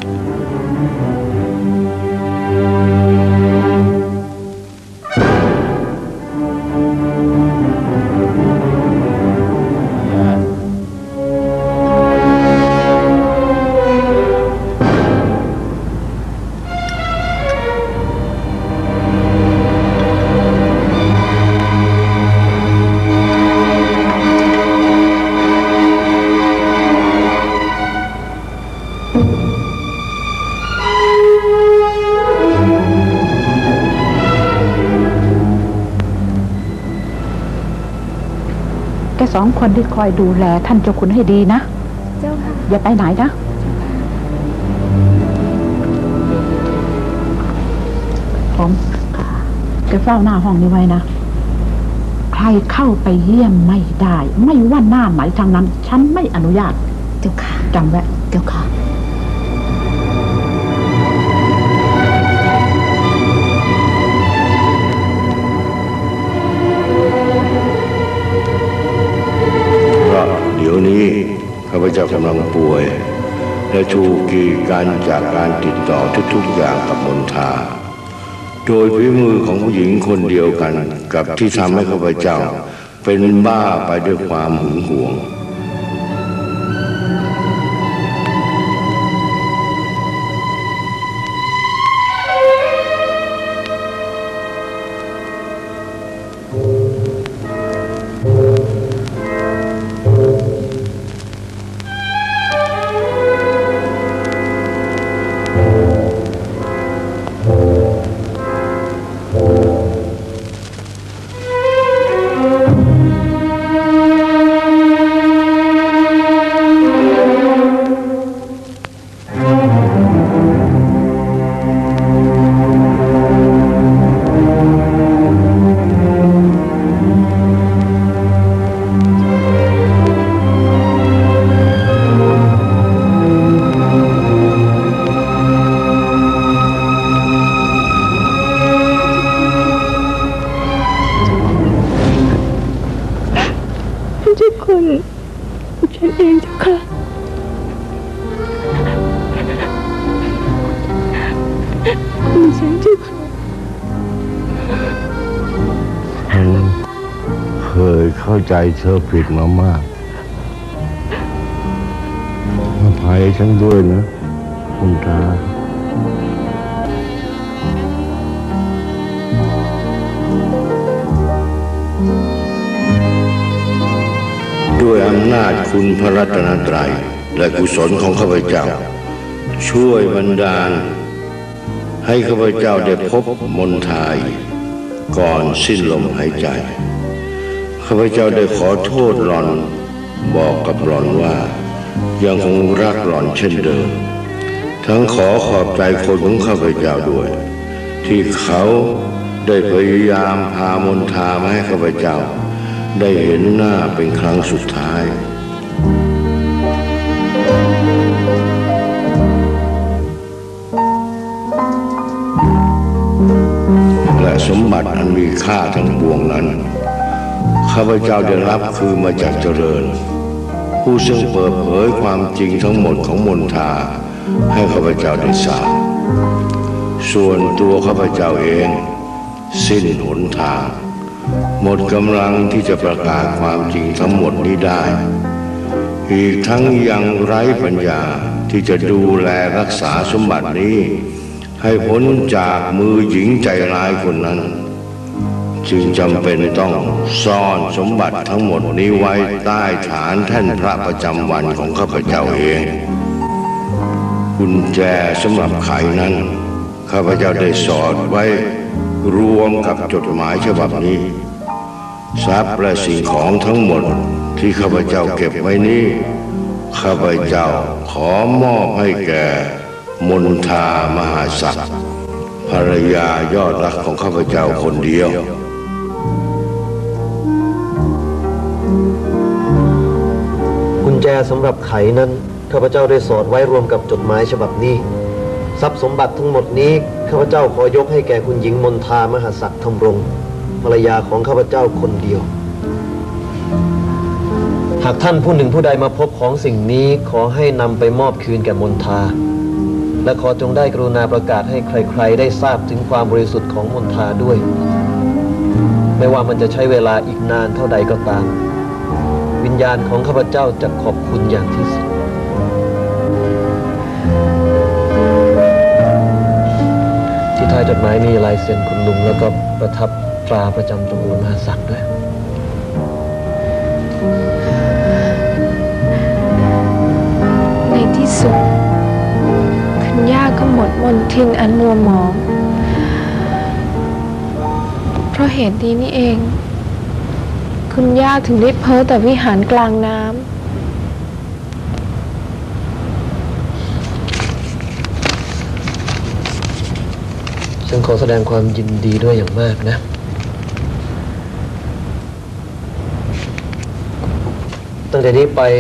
สองคนที่คอยดูแลท่านเจ้าคุณให้ดีนะเจ้าค่ะอย่าไปไหนนะผมแกเฝ้าหน้าห้องนี้ไว้นะใครเข้าไปเยี่ยมไม่ได้ไม่ว่าหน้าไหนทางนั้นฉันไม่อนุญาตเจ้าค่ะจำไว้เจ้าค่ะเดี๋ยวนี้ข้าพเจ้ากำลังป่วยและถูกกีดกันจากการติดต่อทุกๆอย่างกับมนทาโดยฝีมือของผู้หญิงคนเดียวกันกับที่ทำให้ข้าพเจ้าเป็นบ้าไปด้วยความหึงหวงฉันเองเจ้าค่ะเข้าใจเธอผิดมามากอภัยฉันด้วยนะคุณตาด้วยอำนาจคุณพระรัตนตรัยและกุศลของข้าพเจ้าช่วยบันดาลให้ข้าพเจ้าได้พบมนทาก่อนสิ้นลมหายใจข้าพเจ้าได้ขอโทษหล่อนบอกกับหล่อนว่ายังคงรักหล่อนเช่นเดิมทั้งขอขอบใจคนของข้าพเจ้าด้วยที่เขาได้พยายามพามนทามาให้ข้าพเจ้าได้เห็นหน้าเป็นครั้งสุดท้ายและสมบัติอันมีค่าทั้งปวงนั้นข้าพเจ้าได้รับคือมาจากเจริญผู้ซึ่งเปิดเผยความจริงทั้งหมดของมนทาให้ข้าพเจ้าได้ทราบส่วนตัวข้าพเจ้าเองสิ้นหนทางหมดกำลังที่จะประกาศความจริงทั้งหมดนี้ได้อีกทั้งยังไร้ปัญญาที่จะดูแลรักษาสมบัตินี้ให้พ้นจากมือหญิงใจร้ายคนนั้นจึงจำเป็นต้องซ่อนสมบัติทั้งหมดนี้ไว้ใต้ฐานแท่นพระประจำวันของข้าพเจ้าเองกุญแจสำหรับไขนั้นข้าพเจ้าได้สอดไว้รวมกับจดหมายฉบับนี้ทรัพย์และสิ่งของทั้งหมดที่ข้าพเจ้าเก็บไว้นี้ข้าพเจ้าขอมอบให้แก่มนทามหาศักดิ์ภรรยายอดรักของข้าพเจ้าคนเดียวกุญแจสำหรับไขนั้นข้าพเจ้าได้สอดไว้รวมกับจดหมายฉบับนี้ทรัพย์สมบัติทั้งหมดนี้ข้าพเจ้าขอยกให้แก่คุณหญิงมนทามหาศักดิ์ธำรงภรรยาของข้าพเจ้าคนเดียวหากท่านผู้หนึ่งผู้ใดมาพบของสิ่งนี้ขอให้นำไปมอบคืนแก่มนทาและขอจงได้กรุณาประกาศให้ใครๆได้ทราบถึงความบริสุทธิ์ของมนทาด้วยไม่ว่ามันจะใช้เวลาอีกนานเท่าใดก็ตามวิญญาณของข้าพเจ้าจะขอบคุณอย่างที่สุดที่ท้ายจดหมายมีลายเซ็นคุณลุงแล้วก็ประทับตราประจำตระกูลมหาศักดิ์ด้วยในที่สุดคุณย่าก็หมดมนทินอันมัวหมองเพราะเหตุนี้นี่เองคุณย่าถึงได้เพ้อแต่วิหารกลางน้ำฉันขอแสดงความยินดีด้วยอย่างมากนะตั้งแต่นี้ไป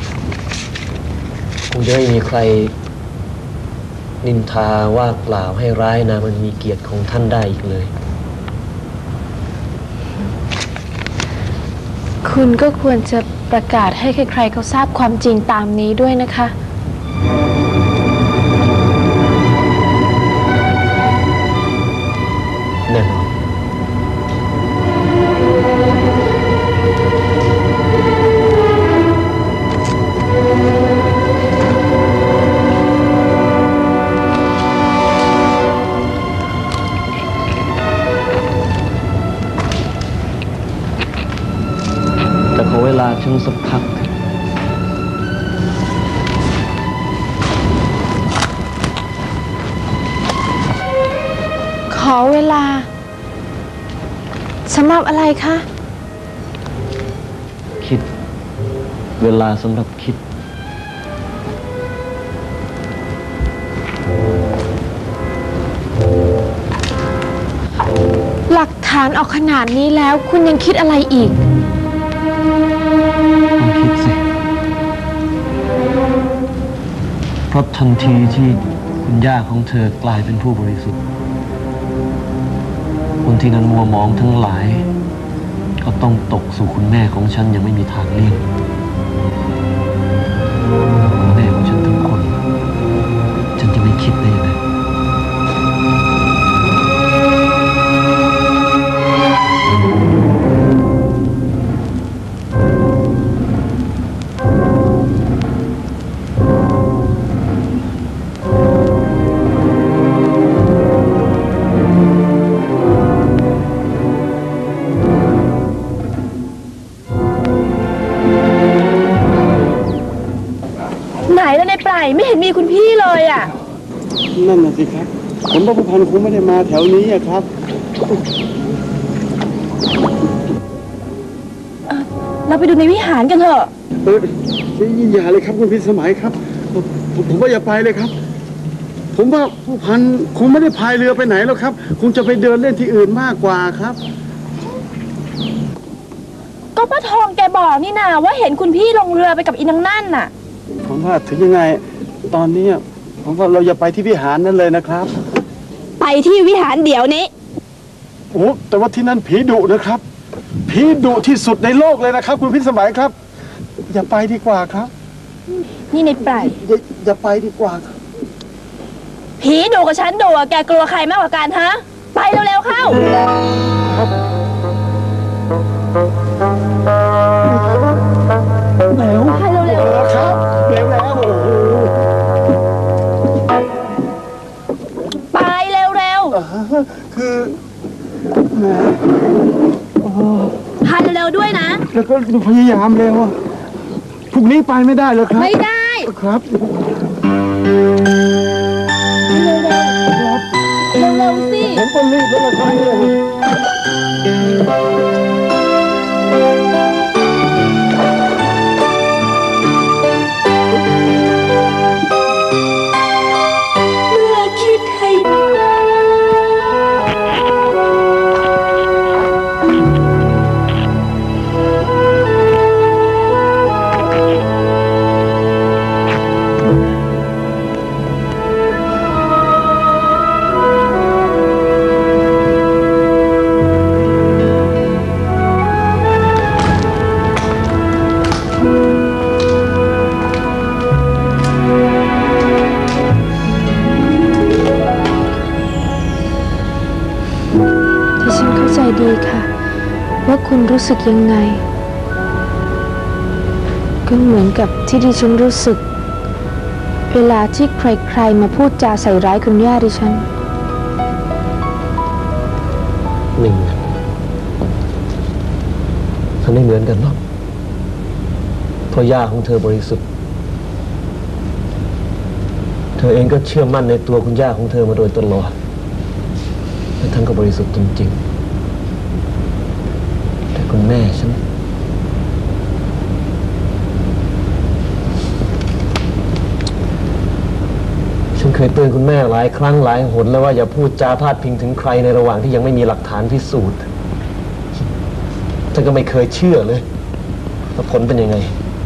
คงจะไม่มีใครนินทาว่ากล่าวให้ร้ายนะมันมีเกียรติของท่านได้อีกเลยคุณก็ควรจะประกาศให้ใครๆเขาทราบความจริงตามนี้ด้วยนะคะแน่นอนเวลาฉันสักพักขอเวลาสำหรับอะไรคะคิดเวลาสำหรับคิดหลักฐานออกขนาดนี้แล้วคุณยังคิดอะไรอีกคิดสิเพราะทันทีที่คุณย่าของเธอกลายเป็นผู้บริสุทธิ์คนที่นั้นมัวมองทั้งหลายก็ต้องตกสู่คุณแม่ของฉันยังไม่มีทางเลี่ยงคุณแม่ของฉันทั้งคนฉันจะไม่คิดได้ยังไงไม่เห็นมีคุณพี่เลยอ่ะนั่นน่ะสิครับผมว่าผู้พันคงไม่ได้มาแถวนี้อะครับเราไปดูในวิหารกันเถอะอย่าเลยครับคุณพิสมัยครับผมว่าอย่าไปเลยครับ ผมว่าผู้พันคงไม่ได้พายเรือไปไหนแล้วครับคงจะไปเดินเล่นที่อื่นมากกว่าครับก็ป้าทองแกบอกนี่นาว่าเห็นคุณพี่ลงเรือไปกับอีนางนั่นน่ะผมว่าถึงยังไงตอนนี้ผมว่าเราอย่าไปที่วิหารนั้นเลยนะครับไปที่วิหารเดี๋ยวนี้โอ้แต่ว่าที่นั่นผีดุนะครับผีดุที่สุดในโลกเลยนะครับคุณพิสมัยครับอย่าไปดีกว่าครับนี่ในปลายอย่าไปดีกว่าครับผีดุกับฉันดุแกกลัวใครมากกว่ากันฮะไปเร็วๆเข้าแล้วไปเร็วๆครับแล้วโอ้โหไปเร็วคือแหมๆพายเร็วๆด้วยนะแล้วก็พยายามแล้วอะพรุ่งนี้ไปไม่ได้เลยครับไม่ได้ครับเร็วๆสิผมก็รีบแล้วล่ะครับเนี่ยคิดให้ดีค่ะว่าคุณรู้สึกยังไงก็เหมือนกับที่ดิฉันรู้สึกเวลาที่ใครๆมาพูดจาใส่ร้ายคุณย่าดิฉันไม่เหมือนมันไม่เหมือนกันหรอกเพราะย่าของเธอบริสุทธิ์เธอเองก็เชื่อมั่นในตัวคุณย่าของเธอมาโดยตลอดและท่านก็บริสุทธิ์จริงๆคุณแม่ฉันเคยเตือนคุณแม่หลายครั้งหลายหนแล้วว่าอย่าพูดจาพาดพิงถึงใครในระหว่างที่ยังไม่มีหลักฐานพิสูจน์ท่านก็ไม่เคยเชื่อเลยว่าผลเป็นยังไง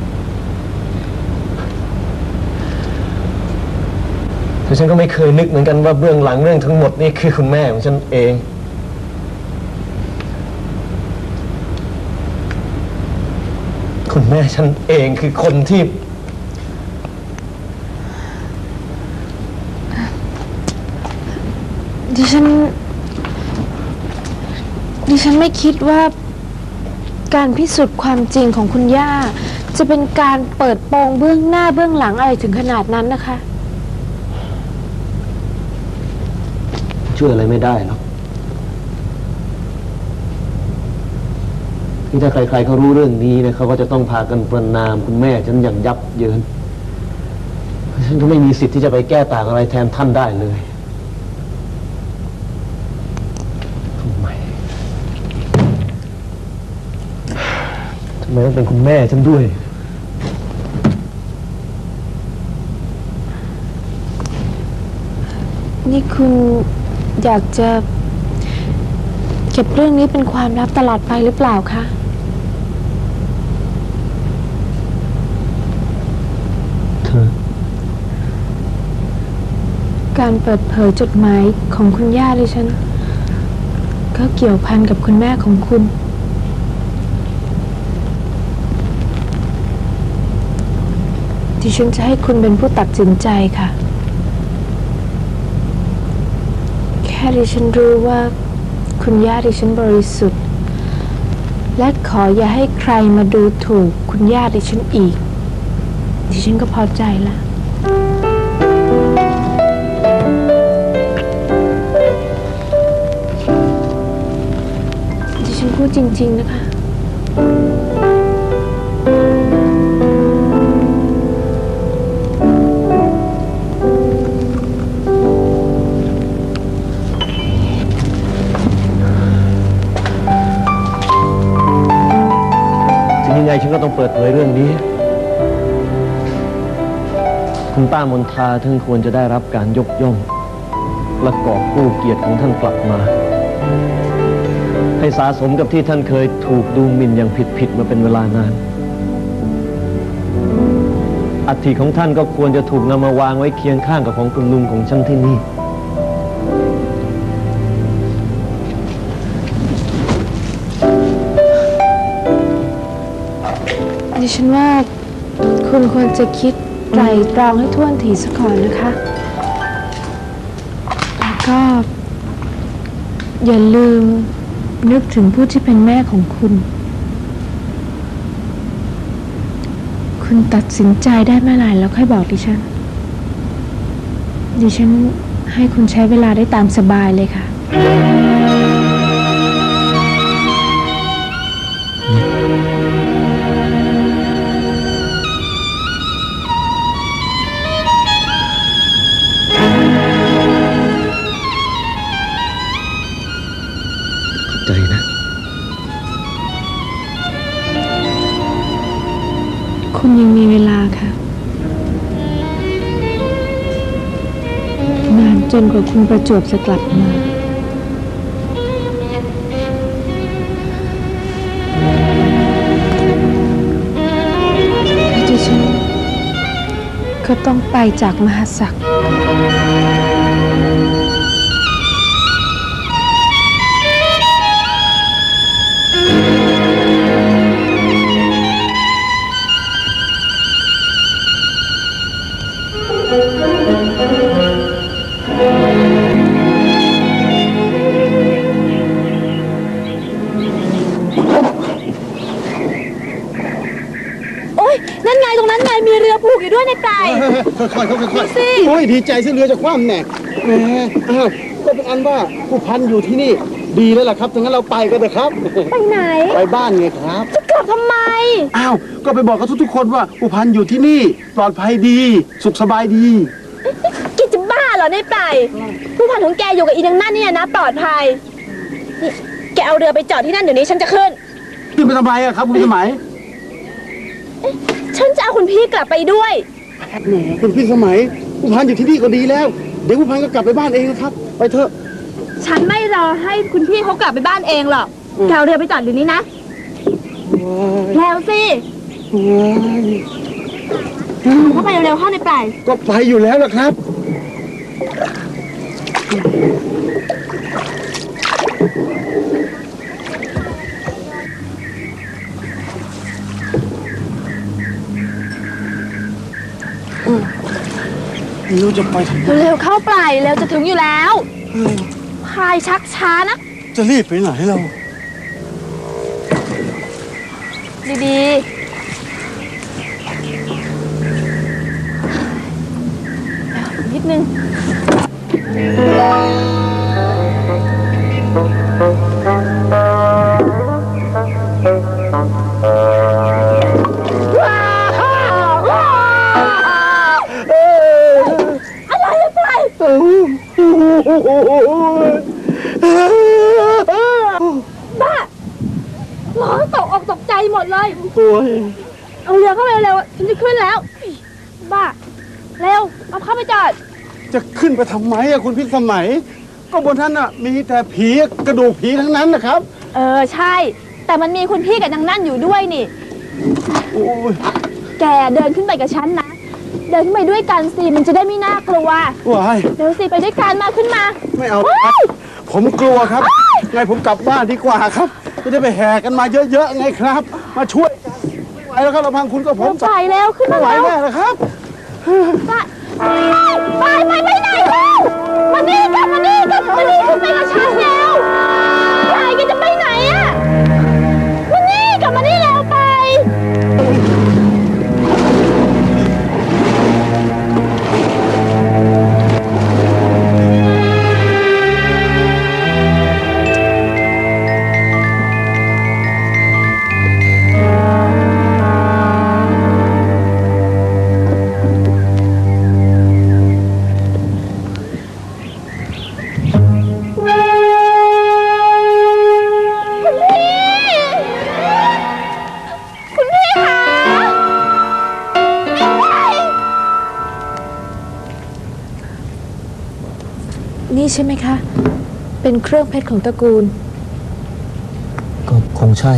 แต่ฉันก็ไม่เคยนึกเหมือนกันว่าเบื้องหลังเรื่องทั้งหมดนี่คือคุณแม่ของฉันเองคุณแม่ฉันเองคือคนที่ดิฉันไม่คิดว่าการพิสูจน์ความจริงของคุณย่าจะเป็นการเปิดโปงเบื้องหน้าเบื้องหลังอะไรถึงขนาดนั้นนะคะช่วยอะไรไม่ได้หรอกที่ถ้าใครๆเขารู้เรื่องนี้เนี่ยเขาก็จะต้องพากันประณามคุณแม่ฉันอย่างยับเยินฉันก็ไม่มีสิทธิ์ที่จะไปแก้ต่างอะไรแทนท่านได้เลยทำไมต้องเป็นคุณแม่ฉันด้วยนี่คุณอยากจะเก็บเรื่องนี้เป็นความลับตลอดไปหรือเปล่าคะการเปิดเผยจดหมายของคุณย่าดิฉันก็เกี่ยวพันกับคุณแม่ของคุณดิฉันจะให้คุณเป็นผู้ตัดสินใจค่ะแค่ดิฉันรู้ว่าคุณย่าดิฉันบริสุทธิ์และขออย่าให้ใครมาดูถูกคุณย่าดิฉันอีกดิฉันก็พอใจละดิฉันพูดจริงๆนะคะยังไงฉันก็ต้องเปิดเผยเรื่องนี้คุณป้ามนทาท่านควรจะได้รับการยกย่องและกอบกู้เกียรติของท่านกลับมาให้สะสมกับที่ท่านเคยถูกดูหมิ่นอย่างผิดมาเป็นเวลานานอัฐิของท่านก็ควรจะถูกนำมาวางไว้เคียงข้างกับของคุณลุงของฉันที่นี่ดิฉันว่าคุณควรจะคิดไตร่ตรองให้ถ้วนถี่ซะก่อนนะคะแล้วก็อย่าลืมนึกถึงผู้ที่เป็นแม่ของคุณตัดสินใจได้เมื่อไหร่แล้วค่อยบอกดิฉันให้คุณใช้เวลาได้ตามสบายเลยค่ะใจนะคุณยังมีเวลาค่ะนานจนกว่าคุณประจวบจะกลับมาและดิฉันก็ต้องไปจากมหาศักดิ์นั่นไงตรงนั้นไงมีเรือผูกอยู่ด้วยในไตรค่อยๆโอ้ยดีใจเส้นเรือจะคว่ำแน่แหมก็เป็นอันว่าผู้พันอยู่ที่นี่ดีแล้วล่ะครับงั้นเราไปกันเถอะครับไปไหนไปบ้านไงครับจะกลับทำไมก็ไปบอกกับทุกๆคนว่าผู้พันอยู่ที่นี่ปลอดภัยดีสุขสบายดีแกจะบ้าเหรอในไตรผู้พันของแกอยู่กับอีนางนั่นเนี่ยนะปลอดภัยนี่แกเอาเรือไปจอดที่นั่นเดี๋ยวนี้ฉันจะขึ้นไปทำไมอะครับคุณสมัยฉันจะเอาคุณพี่กลับไปด้วยแหมคุณพี่สมัยผู้พันอยู่ที่นี่ก็ดีแล้วเดี๋ยวผู้พันก็กลับไปบ้านเองนะครับไปเถอะฉันไม่รอให้คุณพี่เขากลับไปบ้านเองหรอกแกเอาเรือไปจอดอยู่นี้นะแล้วสิเข้าไปเร็วๆเข้าในปลายก็ไปอยู่แล้วล่ะครับเราจะไปเร็วเข้าปลายเร็วจะถึงอยู่แล้วพายชักช้านะจะรีบไปไหนเราดีๆนิดนึงบ้าร้องตกออกตกใจหมดเลยเอาเรือเข้าไปเร็วฉันจะขึ้นแล้วบ้าเร็วเอาเข้าไปจอดจะขึ้นไปทำไมอะคุณพิสมัยก็บนท่านอะมีแต่ผีกระดูกผีทั้งนั้นนะครับใช่แต่มันมีคุณพี่กับนางนั่นอยู่ด้วยนี่แกเดินขึ้นไปกับฉันนะเดินขึ้นไปด้วยกันสิมันจะได้ไม่น่ากลัวเดี๋ยวสิไปด้วยกันมาขึ้นมาไม่เอาผมกลัวครับไงผมกลับบ้านดีกว่าครับจะได้ไปแห่กันมาเยอะๆไงครับมาช่วยกันไม่ไหวแล้วครับเราพังคุณก็ผมไปแล้วขึ้นมาแล้วไม่ไหวแน่แล้วครับไปไหนแล้วมานี่กันขึ้นไปกับฉันแล้วยายแกจะไปไหนอะมานี่กลับมานี่แล้วไปนี่ใช่ไหมคะ เป็นเครื่องเพชรของตระกูลก็คงใช่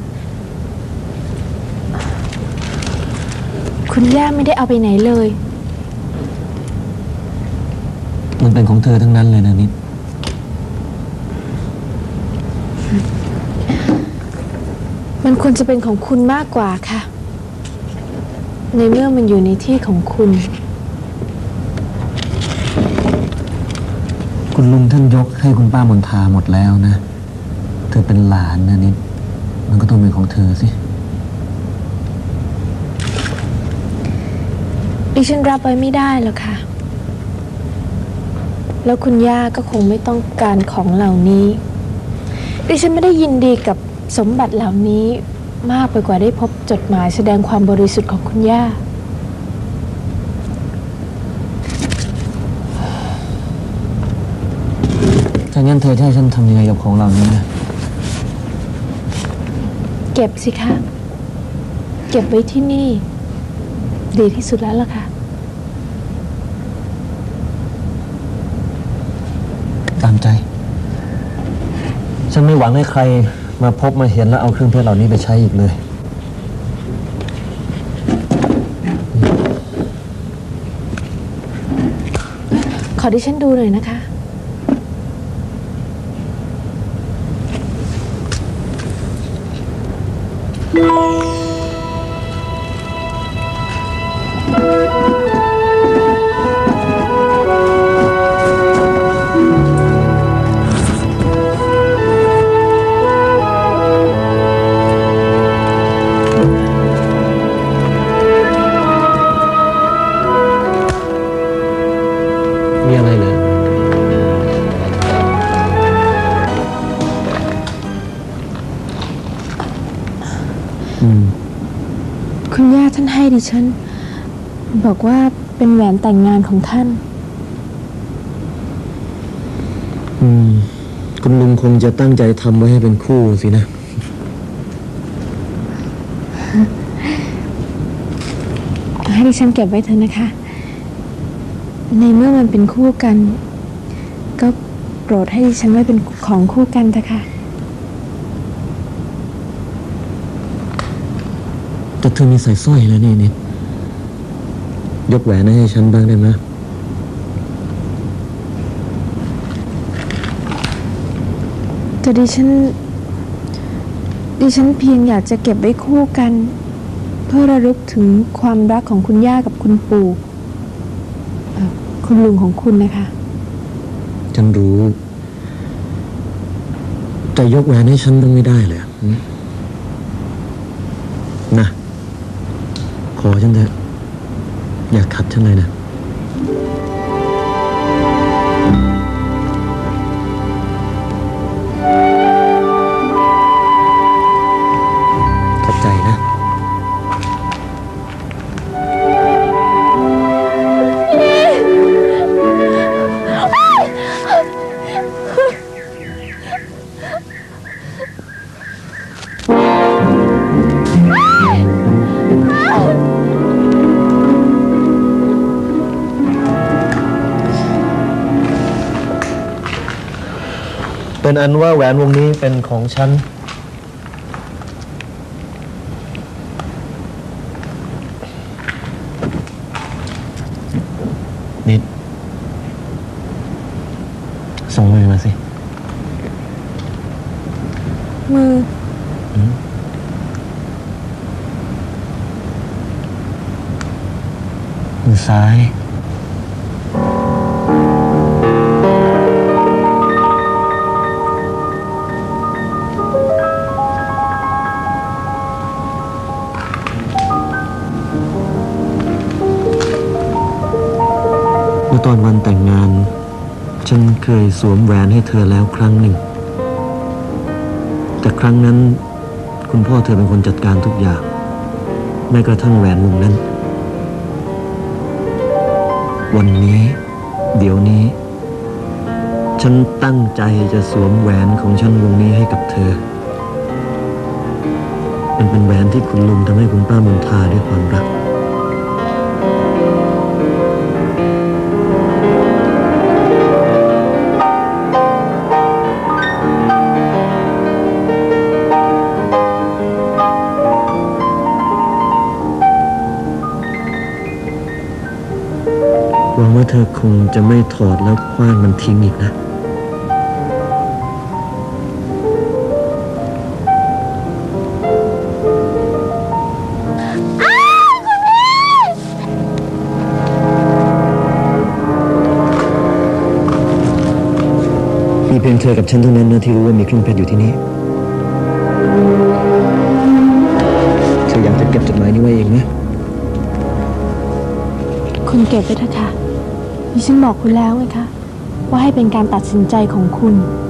คุณย่าไม่ได้เอาไปไหนเลยมันเป็นของเธอทั้งนั้นเลยนะนิดมันควรจะเป็นของคุณมากกว่าค่ะ ในเมื่อมันอยู่ในที่ของคุณคุณลุงท่านยกให้คุณป้ามนทาหมดแล้วนะ เธอเป็นหลานนะนิด มันก็ต้องเป็นของเธอสิดิฉันรับไว้ไม่ได้หรอกค่ะ แล้วคุณย่าก็คงไม่ต้องการของเหล่านี้ ดิฉันไม่ได้ยินดีกับสมบัติเหล่านี้มากไปกว่าได้พบจดหมายแสดงความบริสุทธิ์ของคุณย่าถ้างั้นเธอจะให้ฉันทำยังไงกับของเหล่านี้นะเก็บสิคะ เก็บไว้ที่นี่ ดีที่สุดแล้วล่ะค่ะตามใจ ฉันไม่หวังให้ใครมาพบมาเห็นแล้วเอาเครื่องเพชรเหล่านี้ไปใช้อีกเลยขอดิฉันดูหน่อยนะคะมีอะไรเลยคุณย่าท่านให้ดิฉัน บอกว่าเป็นแหวนแต่งงานของท่านคุณลุงคงจะตั้งใจทำไว้ให้เป็นคู่สินะให้ดิฉันเก็บไว้เถอะนะคะ ในเมื่อมันเป็นคู่กัน ก็โปรดให้ดิฉันไว้เป็นของคู่กันเถอะค่ะแต่เธอมีใส่สร้อยแล้วนี่นิด ยกแหวนให้ฉันบ้างได้ไหมแต่ดิฉันเพียงอยากจะเก็บไว้คู่กัน เพื่อระลึกถึงความรักของคุณย่ากับคุณปู่คุณลุงของคุณนะคะฉันรู้ แต่ยกแหวนให้ฉันต้องไม่ได้เลยนะ ขอฉันเถอะอย่าขัดฉันเลยนะ ขอบใจนะ เป็นอันว่าแหวนวงนี้เป็นของฉัน นิด ส่งมือมาสิมือมือซ้าย เมื่อตอนวันแต่งงาน ฉันเคยสวมแหวนให้เธอแล้วครั้งหนึ่ง แต่ครั้งนั้นคุณพ่อเธอเป็นคนจัดการทุกอย่างแม้กระทั่งแหวนวงนั้น วันนี้ เดี๋ยวนี้ ฉันตั้งใจจะสวมแหวนของฉันวงนี้ให้กับเธอ มันเป็นแหวนที่คุณลุงทำให้คุณป้ามนทาด้วยความรักคคงจะไม่ถอดแล้วคว้างมันทิ้งอีกนะมีเพียงเธอกับฉันเท่านั้นนะที่รู้ว่ามีเครื่องเพชรอยู่ที่นี่เธออยากจะเก็บจดหมายนี้ไว้เองไหมคุณเก็บไปเถอะค่ะดิฉันบอกคุณแล้วไงคะว่าให้เป็นการตัดสินใจของคุณ